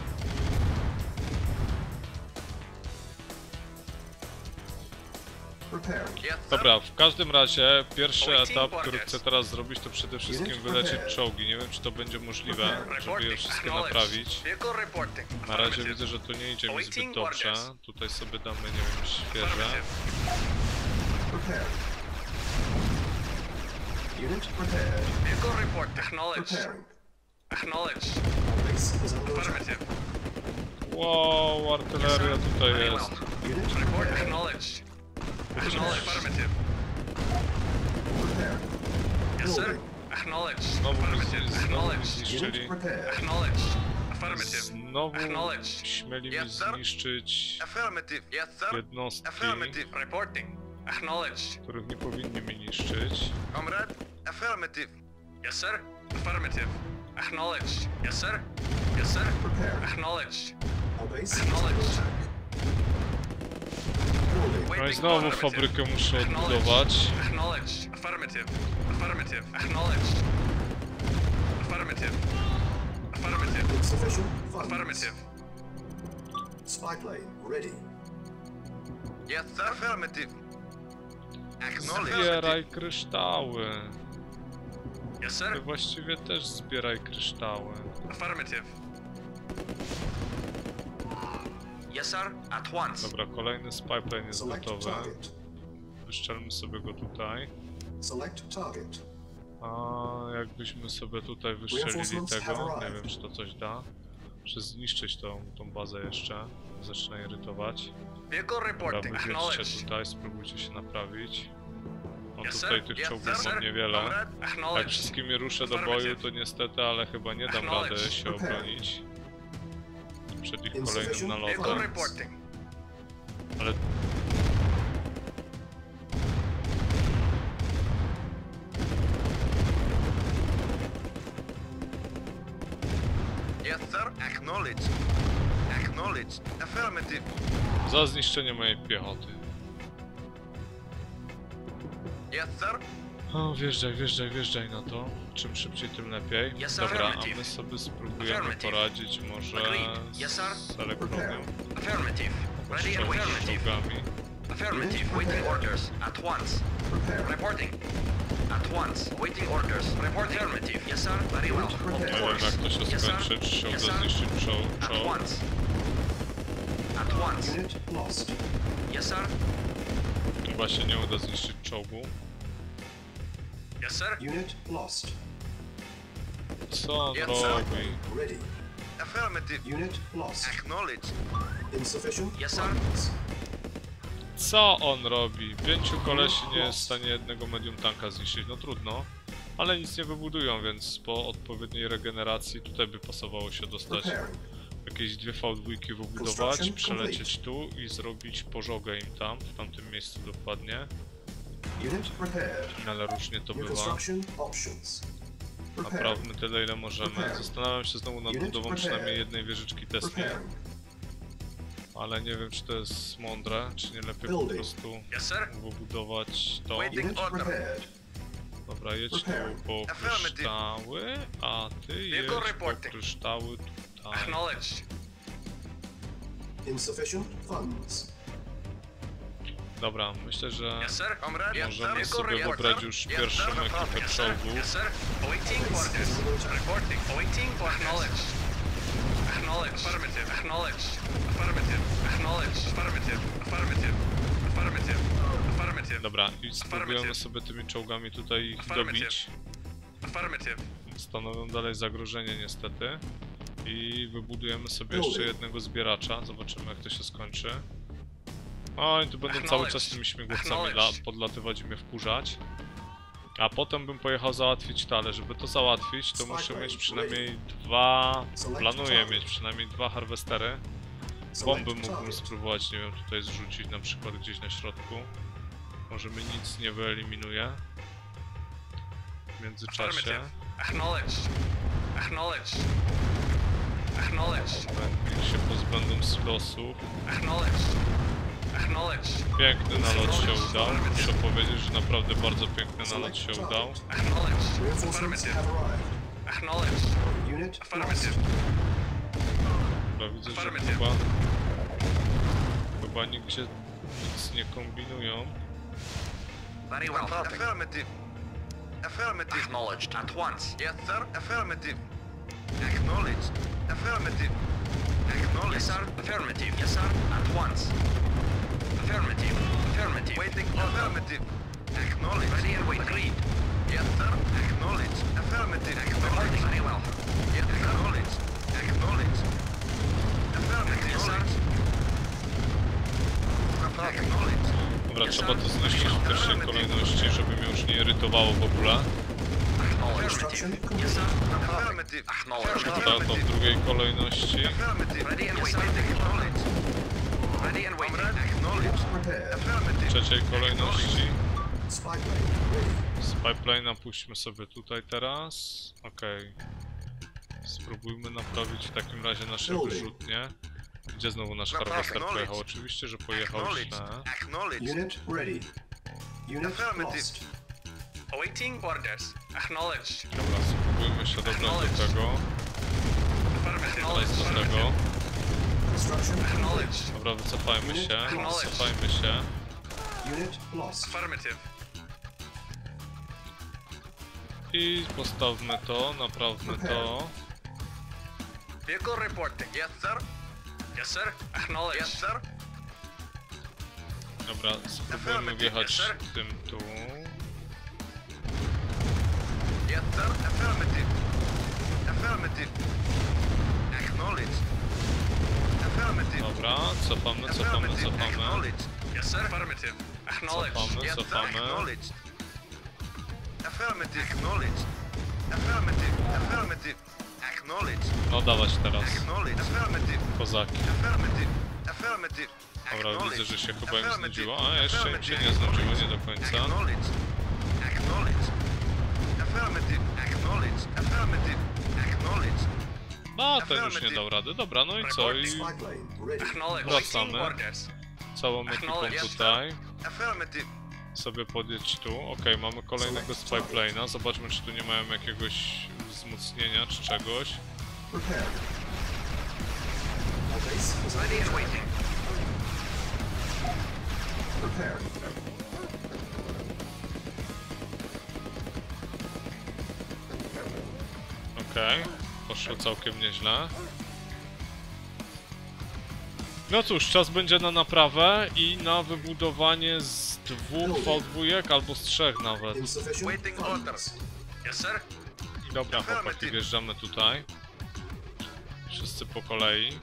Repairing. Yes, sir. Dobra, w każdym razie pierwszy etap, który chcę teraz zrobić, to przede wszystkim wyleczyć czołgi. Nie wiem, czy to będzie możliwe, żeby je wszystkie naprawić. Vehicle reporting. Na razie Affirmative. widzę, że to nie idzie mi zbyt dobrze. Tutaj sobie damy, nie wiem, świeże. Repairing. Unit repaired. Vehicle report. Acknowledged. Repairing. Acknowledged. Our base is under attack. Affirmative. Wow, artyleria tutaj Very jest. well. Unit Report. repaired. Acknowledged. Acknowledged. Affirmative. Repairing. Yes, sir. Building. Acknowledged. Znowu mi, Affirmative. znowu mi Acknowledged. zniszczyli. Unit repaired. Acknowledged. Affirmative. Znowu Acknowledged. śmieli mi Yes, sir. zniszczyć Affirmative. Yes, sir. jednostki, Affirmative. Reporting. Acknowledged. których nie powinni mi niszczyć. Comrade. Affirmative. Yes, sir. Affirmative. Acknowledged. Yes, sir. Yes, sir. Repairing. Acknowledged. Our base is under attack. Building. No i Waiting znowu affirmative. fabrykę muszę Acknowledged. odbudować. Acknowledged. Affirmative. Affirmative. Acknowledged. Affirmative. Affirmative. Insufficient funds. Affirmative. Spy plane ready. Yes, sir. Affirmative. Acknowledged. Zbieraj kryształy. Yes, Ty sir. właściwie też zbieraj kryształy. Affirmative. Yes, sir. At once. Dobra, kolejny spyplane jest Select gotowy. target. Wyszczelmy sobie go tutaj. Select target. A jakbyśmy sobie tutaj wyszczelili tego, nie wiem, czy to coś da. Muszę zniszczyć tą, tą bazę jeszcze. Zaczyna irytować. Vehicle Dobra, reporting. wyjedźcie Acknowledged. tutaj, spróbujcie się naprawić. Mam Yes, tutaj sir. tych Yes, czołgów sir. mam niewiele. Comrade. Jak Acknowledged. wszystkimi ruszę do boju, to niestety, ale chyba nie dam rady się obronić przed ich kolejnym Vehicle nalotem. reporting. Ale Yes, sir. Acknowledged. Acknowledged. Affirmative. za zniszczenie mojej piechoty. Yes, sir. O, wjeżdżaj, wjeżdżaj, wjeżdżaj na to. Czym szybciej, tym lepiej. Yes, sir. Dobra, a Affirmative. my sobie spróbujemy Affirmative. poradzić może Agreed. Yes, sir. z elektronią. Affirmative. Ready and Czołgi z affirmative. czołgami. Affirmative. Waiting orders. At once. Repairing. Reporting. At once. Waiting orders. Report affirmative. Yes, sir. Very well. Of Nie wiem, jak course. to się Yes, sir. skończy, czy się Yes, uda sir. zniszczyć czołg. At czołg. once. At once. Unit lost. Yes, sir. Chyba się nie uda zniszczyć czołgu. Yes, sir. Unit lost. Co on Yes, sir. robi? Ready. Affirmative. Unit lost. Acknowledged. Insufficient Yes, sir. funds. Co on robi? Pięciu kolesi nie jest w stanie jednego medium tanka zniszczyć. No trudno. Ale nic nie wybudują, więc po odpowiedniej regeneracji tutaj by pasowało się dostać Repairing. jakieś dwie V dwa wybudować, przelecieć tu i zrobić pożogę im tam, w tamtym miejscu dokładnie. Unit prepared. Ale różnie to New bywa. construction options. Preparing. Naprawmy tyle, ile możemy. Zastanawiam się znowu nad budową przynajmniej jednej wieżyczki Tesla. Preparing. Ale nie wiem, czy to jest mądre, czy nie lepiej po Building. prostu Yes, sir. wybudować to. Unit prepared. Dobra, jedź tu Preparing. po kryształy, a ty jedź Vehicle po reporting. kryształy tutaj. Acknowledged. Insufficient funds. Dobra, myślę, że Yes, sir. Comrade. Yes, możemy sir. sobie Vehicle wybrać report, już sir. Yes, pierwszą sir. No ekipę problem. Yes, sir. czołgów. Yes, sir. Awaiting orders. Reporting. Awaiting for acknowledged. Acknowledged. Affirmative. Acknowledged. Affirmative. Acknowledged. Affirmative. Affirmative. Affirmative. Affirmative. Dobra, i spróbujemy sobie tymi czołgami tutaj ich Affirmative. dobić. Affirmative. Stanowią dalej zagrożenie niestety. I wybudujemy sobie jeszcze jednego zbieracza. Zobaczymy, jak to się skończy. O, i tu będą cały czas tymi śmigłowcami la podlatywać i mnie wkurzać. A potem bym pojechał załatwić to, ale żeby to załatwić, to muszę mieć przynajmniej dwa... Planuję mieć przynajmniej dwa harwestery. Bomby mógłbym spróbować, nie wiem, tutaj zrzucić na przykład gdzieś na środku. Może mi nic nie wyeliminuje. W międzyczasie. Affirmative. Acknowledged. Acknowledged. Acknowledged. Jak się pozbędą silosów. Acknowledged. Acknowledged. Piękny nalot się udał. Muszę powiedzieć, że naprawdę bardzo piękny nalot się udał. Acknowledged. Reinforcements Affirmative. have arrived. Acknowledged. Unit Affirmative. lost. Dobra, widzę, że Affirmative. chyba... Chyba nigdzie nic nie kombinują. Very well. Affirmative. Affirmative. Acknowledged. At once. Yes, sir. Affirmative. Acknowledged. Affirmative. Acknowledged. Yes, sir. Affirmative. Yes, sir. At once. Affirmative. Affirmative. Waiting. Affirmative. Acknowledged. Ready and wait. Agreed. Yes, sir. Acknowledged. Affirmative. Acknowledged. Very well. Yes, acknowledged. Acknowledged. Affirmative. Yes, sir. Acknowledged. Dobra, trzeba to zniszczyć w pierwszej kolejności, żeby mnie już nie irytowało w ogóle. Construction Yes, complete. sir. Affirmative. Acknowledged. To, to w drugiej kolejności. Affirmative. Ready and waiting. Acknowledged. Ready and waiting. Acknowledged. Prepared. W Affirmative. trzeciej kolejności. Spy plane ready. Z pipeline'a puśćmy sobie tutaj teraz. Okej. Spróbujmy naprawić w takim razie nasze wyrzutnie. Gdzie znowu nasz harwester pojechał? Oczywiście, że pojechał źle. Acknowledged. Unit ready. Unit Affirmative. lost. Awaiting orders. Acknowledged. Dobra, spróbujmy się dobrać do tego. Affirmative. Dać do tego. Construction complete. Acknowledged. Dobra, wycofajmy się. Wycofajmy się. Unit lost. Affirmative. I postawmy to, naprawmy to. Vehicle reporting. Yes, sir. Yes, sir. Acknowledged. Yes, sir. Dobra, spróbujmy wjechać tym tu. Yes, sir. Affirmative. Affirmative. Acknowledged. Affirmative. Dobra, cofamy, cofamy, cofamy. Acknowledged. Yes, sir. Affirmative. Acknowledged. Cofamy, Yes, sir. cofamy. Acknowledged. Affirmative. Acknowledged. Affirmative. Affirmative. Acknowledged. No dawać teraz, Acknowledged. Affirmative. kozaki. Affirmative. Affirmative. Dobra, widzę, że się chyba im Affirmative. znudziło. A, jeszcze im się nie znudziło, nie do końca. Acknowledged. Acknowledged. Affirmative. Acknowledged. Affirmative. Acknowledged. No, ten już nie dał rady. Dobra, no i co? I Spy plane ready. Acknowledged. Wracamy. Orders. całą ekipą tutaj. Affirmative. Sobie podjedź tu. Okej, mamy kolejnego spy plane'a. Zobaczmy, czy tu nie mają jakiegoś wzmocnienia czy czegoś. Prepared. Our base is Ready under and attack. waiting. Prepared. Okej, poszło całkiem nieźle. No cóż, czas będzie na naprawę i na wybudowanie z dwóch V dwa albo z trzech nawet. Insufficient Waiting funds. orders. Yes, sir. Dobra chłopaki, wjeżdżamy tutaj. Wszyscy po kolei.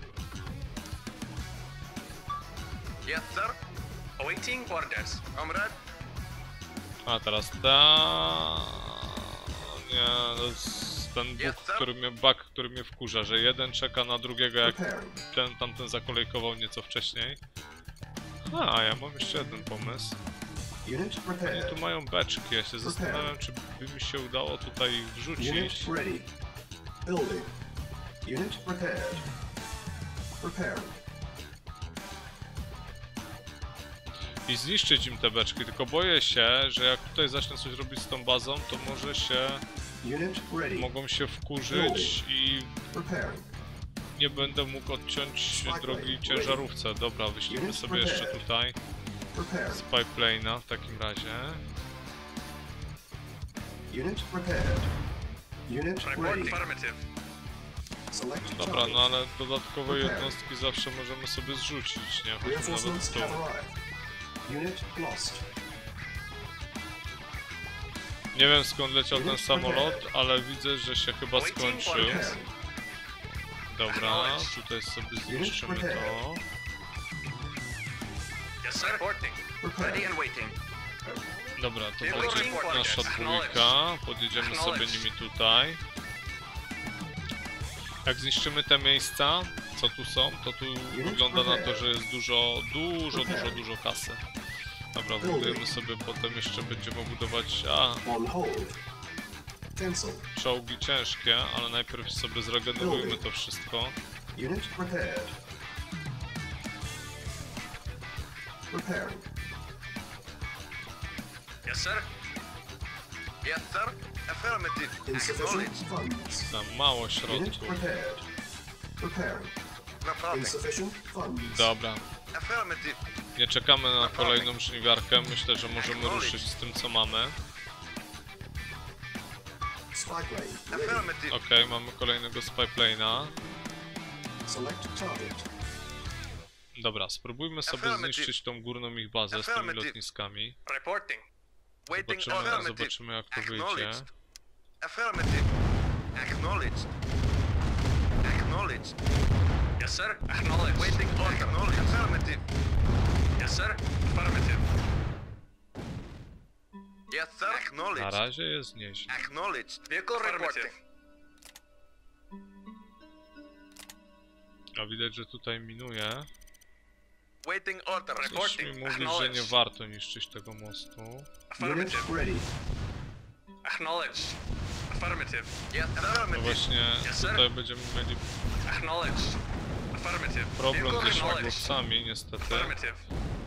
Yes, sir. Awaiting orders. Comrade. A teraz ta... Nie, to jest ten Yes, bug, sir. który mnie, bug, który mnie wkurza, że jeden czeka na drugiego, jak Preparing. ten tamten zakolejkował nieco wcześniej. A, ja mam jeszcze jeden pomysł. Unit Oni prepared. tu mają beczki, ja się zastanawiam, czy by mi się udało tutaj ich Unit wrzucić. ready. Building. Unit prepared. Preparing. I zniszczyć im te beczki, tylko boję się, że jak tutaj zacznę coś robić z tą bazą, to może się... Unit ready. mogą się wkurzyć i Preparing. nie będę mógł odciąć drogi ciężarówce. Dobra, wyślimy sobie jeszcze tutaj Preparing. z pipeline'a w takim razie. Unit prepared. Unit Report ready. affirmative. Select Dobra, target. no ale dodatkowe jednostki zawsze możemy sobie zrzucić, nie? Choćby nawet Reinforcements tu. have arrived. Unit lost. Nie wiem skąd leciał ten samolot, ale widzę, że się chyba skończył. Preparing. Dobra, tutaj sobie zniszczymy to. Yes, sir. Reporting. Ready Preparing. and waiting. Dobra, to Tylko będzie report. nasza dwójka. Podjedziemy sobie nimi tutaj. Jak zniszczymy te miejsca, co tu są, to tu wygląda na to, że jest dużo, dużo, dużo, dużo kasy. Dobra, budujemy sobie, potem jeszcze będziemy budować, a, On hold. Cancel. czołgi ciężkie, ale najpierw sobie zregenerujmy to wszystko. Unit prepared. Preparing. Yes, sir. Yes, sir. Affirmative. Insufficient Acknowledged. funds. Za mało Unit środków. prepared. Preparing. No problem. Insufficient funds. Dobra, Affirmative. nie czekamy na kolejną żniwiarkę, myślę, że możemy ruszyć z tym, co mamy. Spy plane ready. Affirmative. Okej, mamy kolejnego spyplane'a. Select target. Dobra, spróbujmy sobie Affirmative. zniszczyć tą górną ich bazę z tymi Affirmative. lotniskami. Reporting. Waiting Zobaczymy, affirmative. zobaczymy jak to wyjdzie. Acknowledged. Affirmative. Acknowledged. Acknowledged. Yes, sir. Acknowledged. Waiting order. Acknowledged. Affirmative. Yes, sir. Affirmative. Yes, sir. Na Acknowledged. razie jest nieźle. Acknowledged. Vehicle reporting. A widać, że tutaj minuje. Waiting order. Coś mi Reporting. mówi, że nie Acknowledged. warto niszczyć tego mostu. Unit Affirmative. ready. Acknowledged. Affirmative. Yes, No affirmative. właśnie, Yes, sir. tutaj będziemy mieli Acknowledged. Affirmative. problem Vehicle ze acknowledged. śmigłowcami niestety. Affirmative.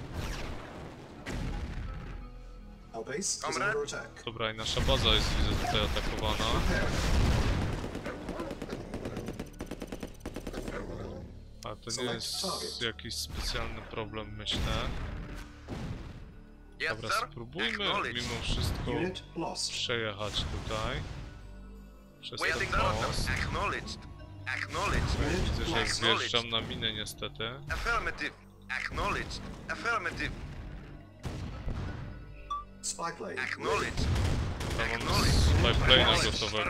Our base is Comrade. under attack. Dobra, i nasza baza jest widzę tutaj atakowana. Preparing. Ale to nie jest jakiś specjalny problem, myślę. Yes, Dobra, sir. spróbujmy Acknowledged. mimo wszystko Unit lost. przejechać tutaj. Przez ten Waiting order. most. Acknowledged. Acknowledged. Widzę, że wjeżdżam na minę niestety. Affirmative. Acknowledged. Affirmative. Spy plane ready. Acknowledged. Tam mamy spyplane'a gotowego.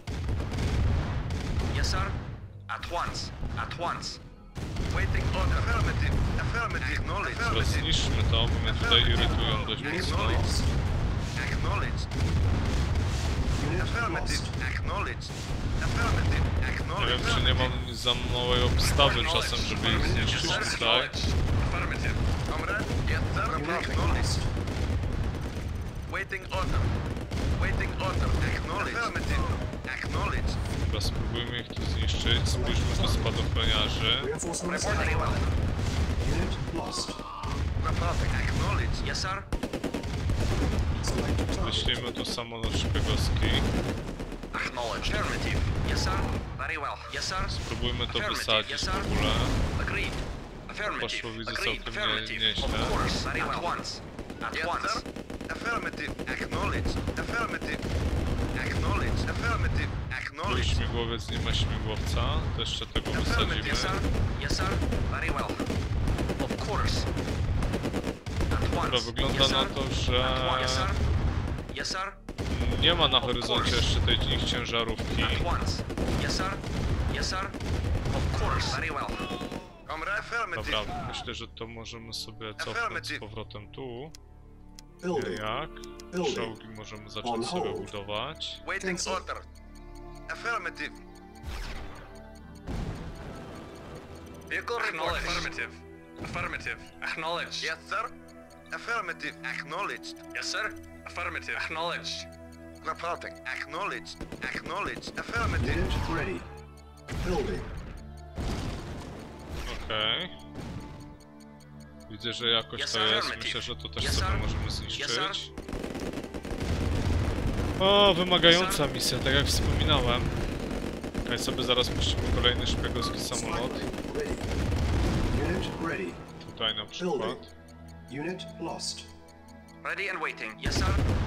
Yes, sir. At once. At once. Waiting order. Affirmative. Affirmative. Acknowledged. Teraz Affirmative. zniszczmy to, bo mnie tutaj irytują dość Unit mocno. lost. Acknowledged. Unit Affirmative. lost. Acknowledged. Affirmative. Nie Acknowledged. wiem, czy nie mam za małej obstawy czasem, żeby ich zniszczyć Yes, sir. tutaj. Affirmative. Comrade. Yes, sir. Unit Acknowledged. lost. Waiting order. Waiting order. Acknowledged. Affirmative. Acknowledged. Dobra, spróbujmy ich tu zniszczyć. Spójrzmy do spadochroniarzy. Reinforcements have Reporting. arrived. Unit lost. Reporting. Acknowledged. Yes, sir. Select target. Wyślijmy tu samolot szpiegowski. Acknowledged. Affirmative. Yes, sir. Very well. Yes, sir. Spróbujmy to Affirmative. wysadzić Yes, w sir. ogóle. Agreed. Affirmative. Poszło, widzę, Agreed. całkiem nie- Affirmative. nieźle. Of course. Very well. At once. At Yes, once. sir. Affirmative. Acknowledged. Affirmative. Acknowledged. Affirmative. Tu Acknowledged. śmigłowiec nie ma śmigłowca. To jeszcze tego wysadzimy. Yes, sir. Yes, sir. Very well. Of course. At Dobra, once. wygląda Yes, na sir. to, At że once. Yes, sir. Yes, sir. nie ma na horyzoncie jeszcze tej ich ciężarówki. At once. Yes, sir. Yes, sir. Of course. Very well. Comrade. Affirmative. Dobra, myślę, że to możemy sobie cofnąć z powrotem tu. Nie Building. jak. Building. Czołgi możemy zacząć sobie budować. Waiting Cancel. order. Affirmative. Vehicle report. Affirmative. Affirmative. Acknowledged. Yes, sir. Affirmative. Acknowledged. Yes, sir. Affirmative. Acknowledged. Reporting. Acknowledged. Acknowledged. Affirmative. Unit ready. Building. Okej. Widzę, że jakoś Yes, to sir. jest. Affirmative. Myślę, że to też Yes, sobie sir. możemy Yes, zniszczyć. sir. O, wymagająca misja, tak jak wspominałem. Okej, sobie zaraz puścimy kolejny szpiegowski samolot. Spy plane ready. Unit ready. Tutaj na Building. przykład. Unit lost. Ready and waiting. Yes, sir.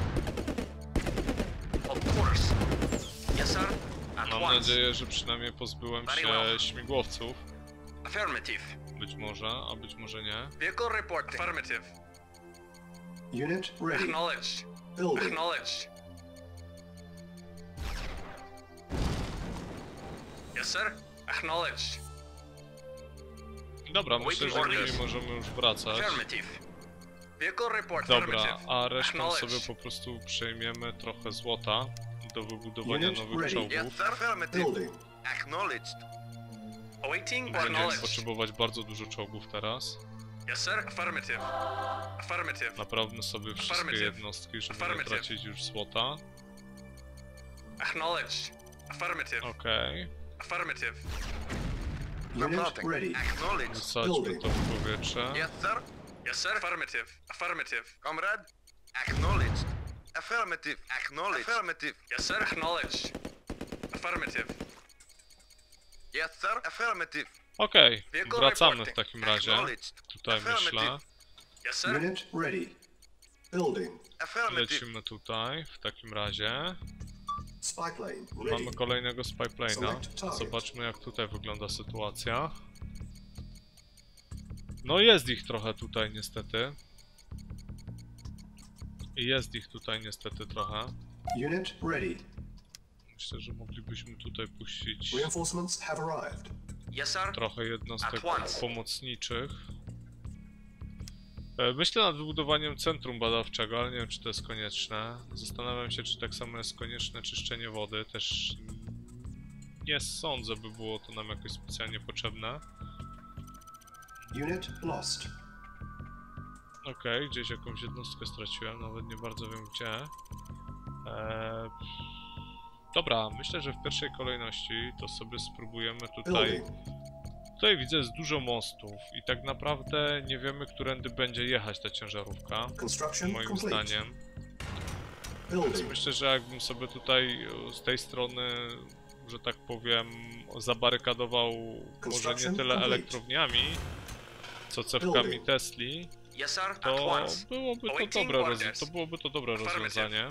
Of course. Yes, sir. At Mam once. nadzieję, że przynajmniej pozbyłem Very się well. śmigłowców. Affirmative. Być może, a być może nie. Vehicle report. Affirmative. Unit ready. Acknowledged. Building. Acknowledged. Yes, sir. Acknowledged. Dobra, myślę, że orders. później możemy już wracać. Affirmative. Vehicle report. Dobra, Affirmative. a resztą sobie Acknowledged. po prostu przejmiemy trochę złota do wybudowania Unit nowych ready. czołgów. Yes, sir. Affirmative. Building. Acknowledged. Awaiting. Będziemy Acknowledged. potrzebować bardzo dużo czołgów teraz. Yes, sir. Affirmative. Affirmative. Naprawmy sobie wszystkie Affirmative. jednostki, żeby nie Affirmative. tracić już złota. Acknowledged. Affirmative. Okej. Affirmative. Unit Reporting. ready. Acknowledged. Wysadźmy to w powietrze. Yes, sir. Yes, sir. Affirmative. Affirmative. Comrade. Acknowledged. Affirmative. Acknowledged. Affirmative. Yes, sir. Acknowledged. Affirmative. Yes, sir. Affirmative. Okej, Vehicle wracamy w reporting. takim razie. Acknowledged. Tutaj myślę. Affirmative. Yes, sir. Unit ready. Building. Affirmative. Lecimy tutaj w takim razie. Spy plane ready. Mamy kolejnego spy plane'a. Select target. Zobaczmy, jak tutaj wygląda sytuacja. No jest ich trochę tutaj niestety. I jest ich tutaj niestety trochę. Unit ready. Myślę, że moglibyśmy tutaj puścić Reinforcements have arrived. Yes, sir. trochę jednostek At once. pomocniczych. E, Myślę nad wybudowaniem centrum badawczego, ale nie wiem, czy to jest konieczne. Zastanawiam się, czy tak samo jest konieczne czyszczenie wody. Też nie sądzę, by było to nam jakoś specjalnie potrzebne. Unit lost. Okej, gdzieś jakąś jednostkę straciłem, nawet nie bardzo wiem gdzie. Eee, dobra, myślę, że w pierwszej kolejności to sobie spróbujemy tutaj... Building. Tutaj widzę jest dużo mostów i tak naprawdę nie wiemy, którędy będzie jechać ta ciężarówka, Construction moim complete. zdaniem. Więc Building. myślę, że jakbym sobie tutaj e, z tej strony, że tak powiem, zabarykadował może nie tyle elektrowniami, co cewkami Building. Tesli, Yes, sir. At to once. byłoby to Awaiting dobre, roz... orders. to byłoby to dobre Affirmative. rozwiązanie.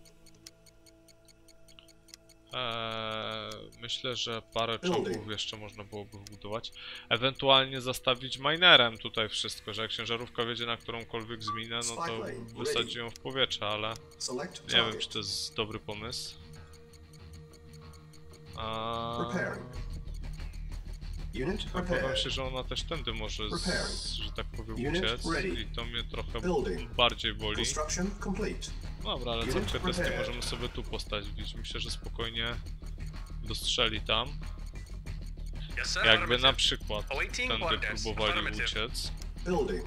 Eee, myślę, że parę Building. czołgów jeszcze można byłoby wbudować. Ewentualnie zastawić minerem tutaj wszystko, że jak ciężarówka wiedzie na którąkolwiek z minę, no to wysadzi ją w powietrze, ale Select nie wiem, target. czy to jest dobry pomysł. A... Preparing. Unit Obawiam prepared. się, że ona też tędy może, z, że tak powiem, Unit uciec ready. i to mnie trochę Building. bardziej boli. Construction complete. Dobra, ale Unit cewkę testy prepared. możemy sobie tu postawić. Myślę, że spokojnie dostrzeli tam. Yes, sir. Jakby na Affirmative. przykład Awaiting tędy orders. próbowali Affirmative. uciec. Building.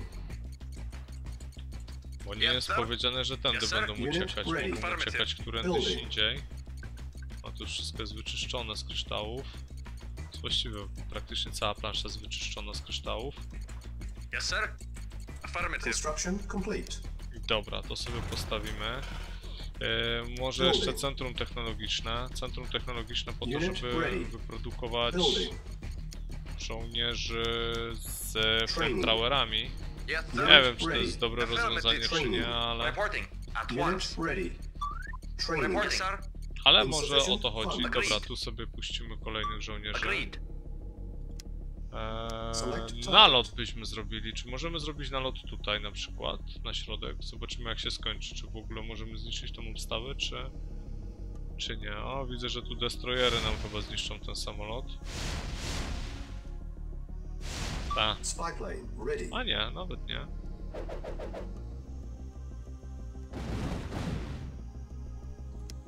Bo nie Yes, jest sir. powiedziane, że tędy Yes, sir. będą Unit uciekać. ready. Mogą Affirmative. uciekać którędyś Building. indziej. No to już wszystko jest wyczyszczone z kryształów. Właściwie praktycznie cała plansza jest wyczyszczona z kryształów. Yes, sir. Affirmative. Construction complete. Dobra, to sobie postawimy. Yy, może Building. jeszcze centrum technologiczne. Centrum technologiczne po to, Unit żeby ready. wyprodukować Building. żołnierzy z Training. flamethrowerami. Yes, Nie sir. wiem, czy to jest ready. dobre Affirmative. rozwiązanie, czy Training. nie, ale, Reporting. At Unit once. ready. Training. Report, yes, sir. ale może o to chodzi. Agreed. Dobra, tu sobie puścimy kolejnych żołnierzy. Agreed. Eee, Select target. nalot byśmy zrobili. Czy możemy zrobić nalot tutaj na przykład, na środek? Zobaczymy, jak się skończy. Czy w ogóle możemy zniszczyć tą obstawę, czy... czy nie? O, widzę, że tu destroyery nam chyba zniszczą ten samolot. Ta. Spy plane ready. A nie, nawet nie.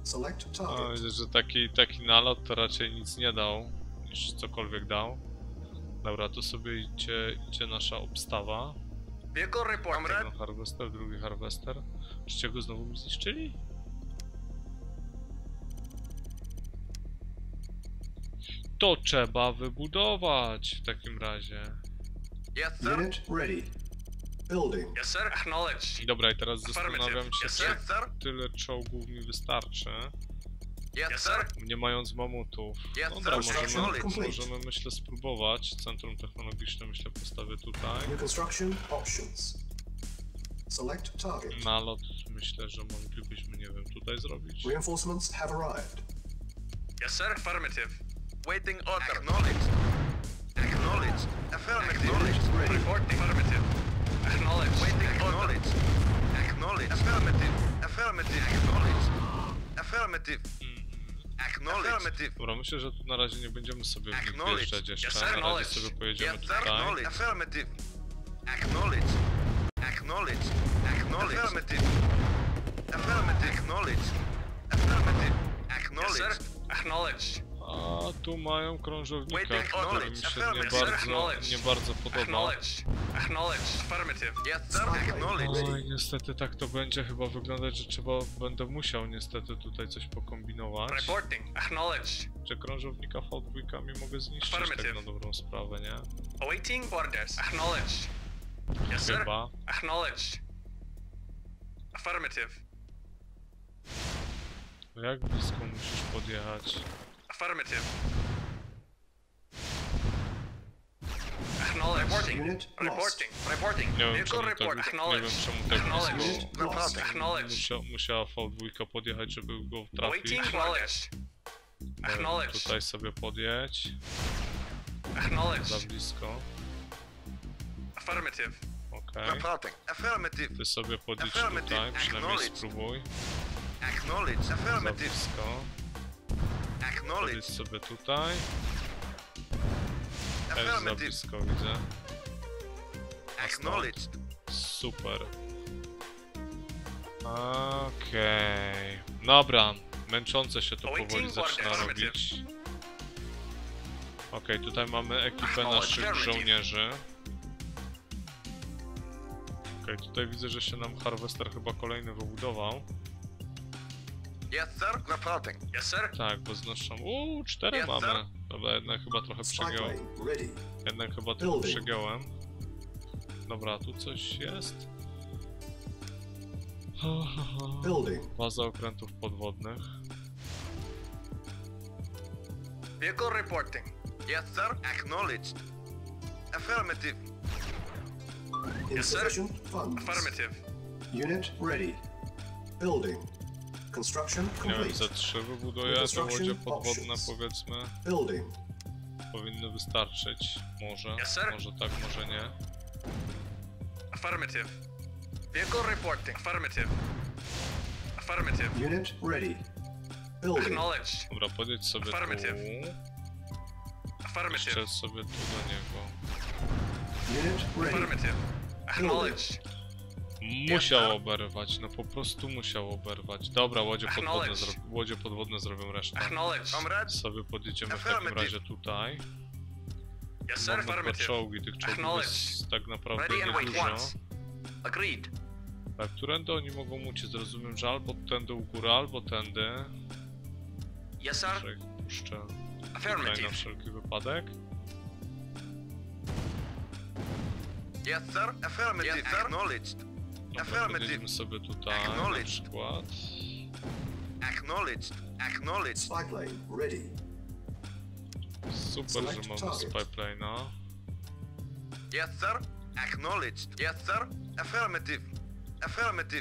Select No, target. widzę, że taki, taki nalot to raczej nic nie dał, niż cokolwiek dał. Dobra, tu sobie idzie, idzie nasza obstawa. Vehicle reporting. Jeden harvester, drugi harvester. Czyście go znowu mi zniszczyli? To trzeba wybudować w takim razie. Yes, sir. Unit ready. Building. Yes, sir. Acknowledged. Dobra, i teraz zastanawiam Affirmative. się, Yes, czy sir. sir. tyle czołgów mi wystarczy, Yes, sir. nie mając mamutów. Yes, Dobra, sir. możemy, Acknowledged. możemy myślę spróbować. Centrum technologiczne myślę postawię tutaj. New construction options. Select target. Nalot myślę, że moglibyśmy, nie wiem, tutaj zrobić. Reinforcements have arrived. Yes, sir. Affirmative. Waiting order. Acknowledged. Acknowledged. Affirmative. Acknowledged. Reporting. Affirmative. Acknowledged. Waiting order. Acknowledged. Affirmative. Affirmative. Acknowledged. Affirmative. Acknowledged. Affirmative. Dobra, myślę, że tu na razie nie będziemy sobie w nich Acknowledged. wjeżdżać jeszcze. Yes, sir. Na razie Acknowledged. sobie pojedziemy Yes, sir. tutaj. Acknowledged. Affirmative. Acknowledged. Acknowledged. Acknowledged. Affirmative. Affirmative. Acknowledged. Affirmative. Acknowledged. Yes, sir. Acknowledged. A tu mają krążownika, Waiting który order. mi się nie Affirmative. bardzo, Acknowledged. nie bardzo podoba. Acknowledged. Acknowledged. Affirmative. Yes, sir. Acknowledged. Oj, niestety tak to będzie chyba wyglądać, że trzeba, będę musiał niestety tutaj coś pokombinować. Reporting. Acknowledged. Że krążownika V dwa mi mogę zniszczyć tak Affirmative. na dobrą sprawę, nie? Awaiting orders. Acknowledged. Yes, sir. Chyba. Acknowledged. Affirmative. Jak blisko musisz podjechać? Affirmative. Acknowledged. Reporting. Unit lost. Reporting. Reporting. Nie wiem Vehicle czemu report. tak, nie wiem Acknowledged. czemu tak Acknowledged. blisko Unit lost. Acknowledged. Musia, musiała V dwa podjechać, żeby go trafić. Awaiting orders. Acknowledged. Tutaj sobie podjedź. Za Acknowledged. blisko. Affirmative. Okej. Reporting. Affirmative. Ty sobie podjedź Affirmative. tutaj, przynajmniej Acknowledged. spróbuj. Acknowledged. Za Affirmative. blisko. Podjedź Acknowledged. sobie tutaj. Też za Affirmative. blisko widzę. Acknowledged. Super. Okej. Dobra. Męczące się to powoli Awaiting zaczyna order. robić. Okej, tutaj mamy ekipę Acknowledged. naszych Affirmative. żołnierzy. Okej, tutaj widzę, że się nam Harvester chyba kolejny wybudował. Yes, sir. Reporting. Yes, sir. Tak, bo znoszą... Uuu, cztery Yes, mamy. sir. Dobra, jednak chyba trochę Spy przegiąłem. plane ready. Jednak chyba trochę Building. przegiąłem. Dobra, tu coś jest. Building. Baza okrętów podwodnych. Vehicle reporting. Yes, sir. Acknowledged. Affirmative. Yes, sir. Insufficient funds. Affirmative. Unit ready. Building. Construction Nie wiem, complete. ze trzy wybuduję te Construction łodzie podwodne, options. powiedzmy. Building. Powinny wystarczyć. Może. Yes, sir. Może tak, może nie. Affirmative. Vehicle reporting. Affirmative. Affirmative. Unit ready. Building. Acknowledged. Dobra, podjedź sobie tu. Affirmative. Affirmative. Jeszcze sobie tu do niego. Unit ready. Affirmative. Acknowledged. Musiał oberwać, no po prostu musiał oberwać. Dobra, łodzie podwodne, Acknowledge. zro... łodzie podwodne zrobią resztę. Acknowledged. Comrade. Sobie podjedziemy w takim Affirmative. razie tutaj. Yes, sir. Mamy dwa Affirmative. czołgi, tych czołgów Acknowledge. jest tak naprawdę Ready and wait niedużo. once. Agreed. Tak, którędy oni mogą uciec? Rozumiem, że albo tędy u góry, albo tędy. Yes, sir. Że ich puszczę tutaj na Affirmative. wszelki wypadek. Yes, sir. Affirmative. Yes, sir. Acknowledged. Dobra, Affirmative. podjedziemy sobie tutaj na Acknowledged. przykład. Acknowledged. Acknowledged. Spy plane ready. Super, że Select mamy target. spyplane'a. Yes, sir. Acknowledged. Yes, sir. Affirmative. Affirmative.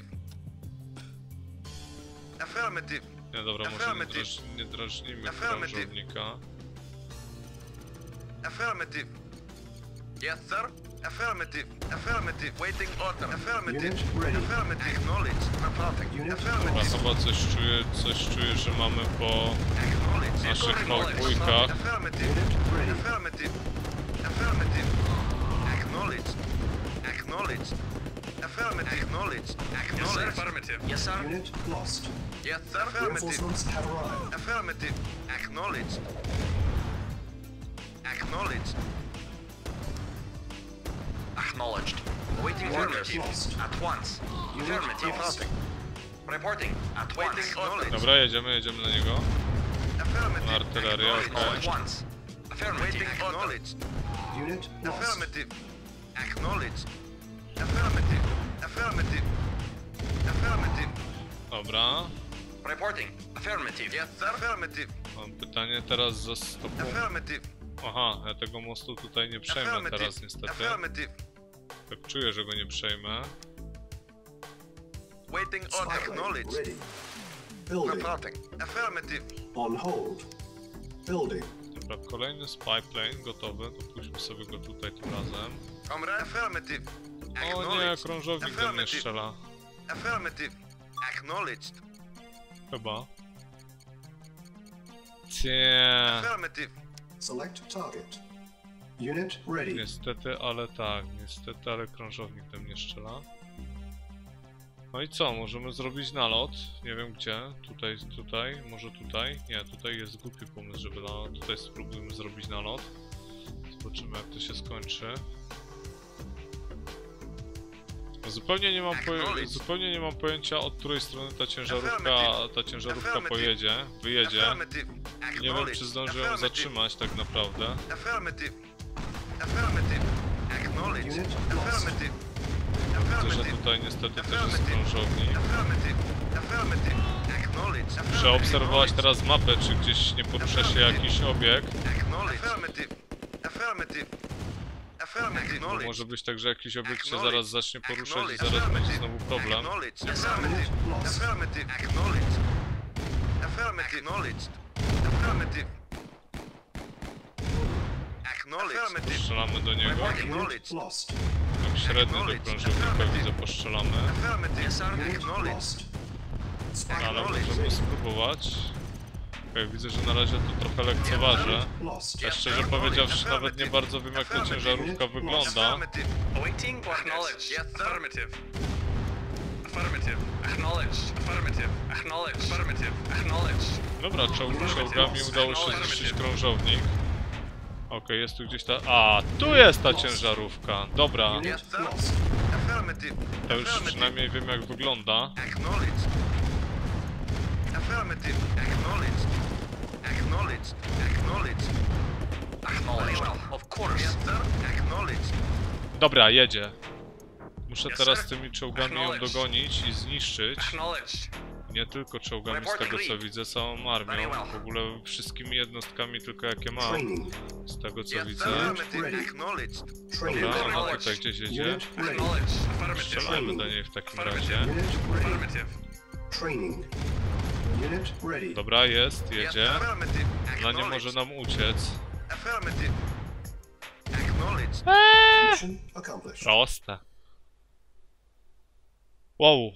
Affirmative. Nie, dobra, może nie, Affirmative. draż, nie drażnijmy Affirmative. krążownika. Affirmative. Yes, sir. Affirmative. Affirmative. Waiting order. Affirmative. Unit ready. Affirmative. Acknowledged. Reporting. Unit Dobra, Affirmative. chyba coś czuję, coś czuję, że mamy po Acknowledged. naszych Acknowledged. małpujkach. Affirmative. Unit ready. Affirmative. Affirmative. Acknowledged. Acknowledged. Affirmative. Acknowledged. Acknowledged. Affirmative. Yes, sir. Unit lost. Yes, sir. Affirmative. Reinforcements have arrived. Affirmative. Acknowledged. Acknowledged. Acknowledged. Waiting orders. Lost. At once. Affirmative. Reporting. At once. Acknowledged. Dobra, jedziemy, jedziemy na niego. Affirmative. Artyleria, Acknowledged. okej. At once. Affirmative. Acknowledged. Unit lost. Affirmative. Acknowledged. Affirmative. Affirmative. Affirmative. Dobra. Reporting. Affirmative. Yes, sir. Affirmative. Mam pytanie teraz za stopą. Affirmative. Aha, ja tego mostu tutaj nie przejmę Affirmative. teraz niestety. Affirmative. Tak czuję, że go nie przejmę. Waiting on. Spy plane Acknowledged. ready. Building. Reporting. Affirmative. On hold. Building. Dobra, kolejny spy plane gotowy, to pójdźmy sobie go tutaj tym razem. Comrade. Affirmative. O nie, Acknowledged. krążownik do mnie Affirmative. strzela. Affirmative. Acknowledged. Chyba. Cie. Affirmative. Select target. Unit ready. Niestety, ale tak, niestety, ale krążownik do mnie strzela. No i co, możemy zrobić nalot? Nie wiem gdzie, tutaj, tutaj, może tutaj? Nie, tutaj jest głupi pomysł, żeby nalot, tutaj spróbujmy zrobić nalot. Zobaczymy jak to się skończy. Zupełnie nie mam, poje zupełnie nie mam pojęcia od której strony ta ciężarówka, ta ciężarówka pojedzie, wyjedzie. Affirmative. Nie wiem czy zdążę ją zatrzymać tak naprawdę. Affirmative. Affirmative. Acknowledged. Unit lost. Affirmative. Widzę, że Affirmative. tutaj niestety też jest krążownik. Affirmative. Affirmative. Acknowledged. Muszę obserwować teraz mapę, czy gdzieś nie porusza się jakiś obiekt. Acknowledged. Affirmative. Affirmative. Affirmative. Bo może być tak, że jakiś obiekt się Acknowledged. zaraz zacznie poruszać i Acknowledged. zaraz będzie znowu problem. Acknowledged. Affirmative. Lost. Affirmative. Acknowledged. Affirmative. Acknowledged. Affirmative. Acknowledged. Strzelamy do niego. Unit lost. Tak średnio do krążownika widzę, postrzelamy. Affirmative. Unit Acknowledged. lost. Spy Ale plane możemy ready. spróbować. Okej, widzę, że na razie to trochę lekceważę. Lost. Ja szczerze powiedziawszy nawet nie bardzo wiem jak ta ciężarówka wygląda. Affirmative. Awaiting acknowledged. Yes, affirmative. Affirmative. Acknowledged. Affirmative. Acknowledged. Affirmative. Acknowledged. Dobra, czołg, czołgami udało się zniszczyć krążownik. Okej, jest tu gdzieś ta... A, tu jest ta ciężarówka! Dobra, Unit lost. Affirmative. to już przynajmniej wiem jak wygląda. Acknowledged. Affirmative. Acknowledged. Acknowledged. Acknowledged. Acknowledged. Of course. Yes, sir. Acknowledged. Dobra, jedzie. Muszę teraz tymi czołgami ją dogonić i zniszczyć. Acknowledged. Nie tylko czołgami z tego co widzę, całą armią. W ogóle wszystkimi jednostkami tylko jakie mam. Training. Z tego co Yes, widzę. sir. Affirmative. Acknowledged. Training. Dobra, ona tutaj gdzieś jedzie. Unit ready. Acknowledged. Affirmative. Strzelajmy do niej w takim razie. Unit ready. Affirmative. Training. Unit ready. Dobra, jest, Yes, jedzie. affirmative. Ona nie może nam uciec. Affirmative. Acknowledged. Mission accomplished. Proste. Wow.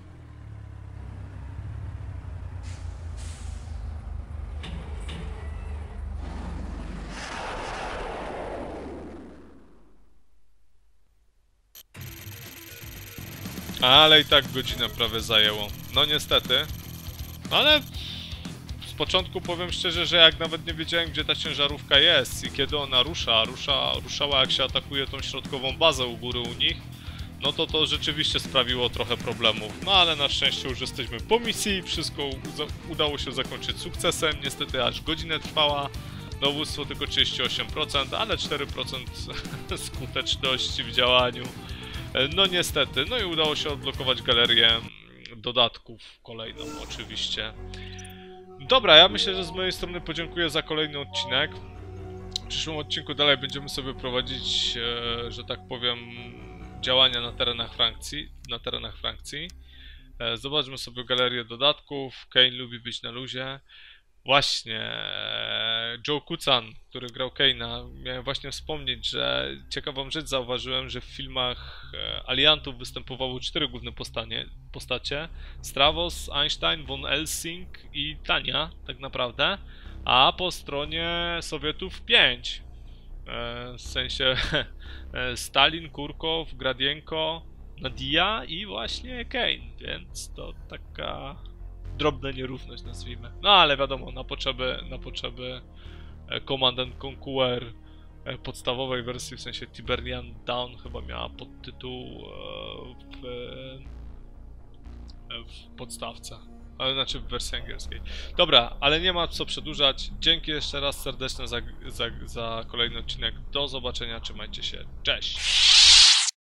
Ale i tak godzinę prawie zajęło. No niestety. Ale z początku powiem szczerze, że jak nawet nie wiedziałem gdzie ta ciężarówka jest i kiedy ona rusza, rusza ruszała jak się atakuje tą środkową bazę u góry u nich, no to to rzeczywiście sprawiło trochę problemów. No ale na szczęście już jesteśmy po misji, wszystko udało się zakończyć sukcesem, niestety aż godzinę trwała. Dowództwo tylko trzydzieści osiem procent, ale cztery procent skuteczności w działaniu. No niestety, no i udało się odblokować galerię dodatków, kolejną oczywiście. Dobra, ja myślę, że z mojej strony podziękuję za kolejny odcinek. W przyszłym odcinku dalej będziemy sobie prowadzić, e, że tak powiem, działania na terenach Francji. Na terenach Francji. E, zobaczmy sobie galerię dodatków. Kane lubi być na luzie. Właśnie, e, Joe Kucan, który grał Kane'a, miałem właśnie wspomnieć, że ciekawą rzecz zauważyłem, że w filmach e, Aliantów występowały cztery główne postanie, postacie. Stravos, Einstein, von Helsing i Tania, tak naprawdę. A po stronie Sowietów pięć. E, w sensie Stalin, Kurkow, Gradienko, Nadia i właśnie Kane, więc to taka drobna nierówność, nazwijmy. No ale wiadomo, na potrzeby, na potrzeby Command and Conquer podstawowej wersji, w sensie Tibernian Dawn chyba miała podtytuł w, w podstawce, ale znaczy w wersji angielskiej. Dobra, ale nie ma co przedłużać. Dzięki jeszcze raz serdeczne za, za, za kolejny odcinek. Do zobaczenia, trzymajcie się, cześć!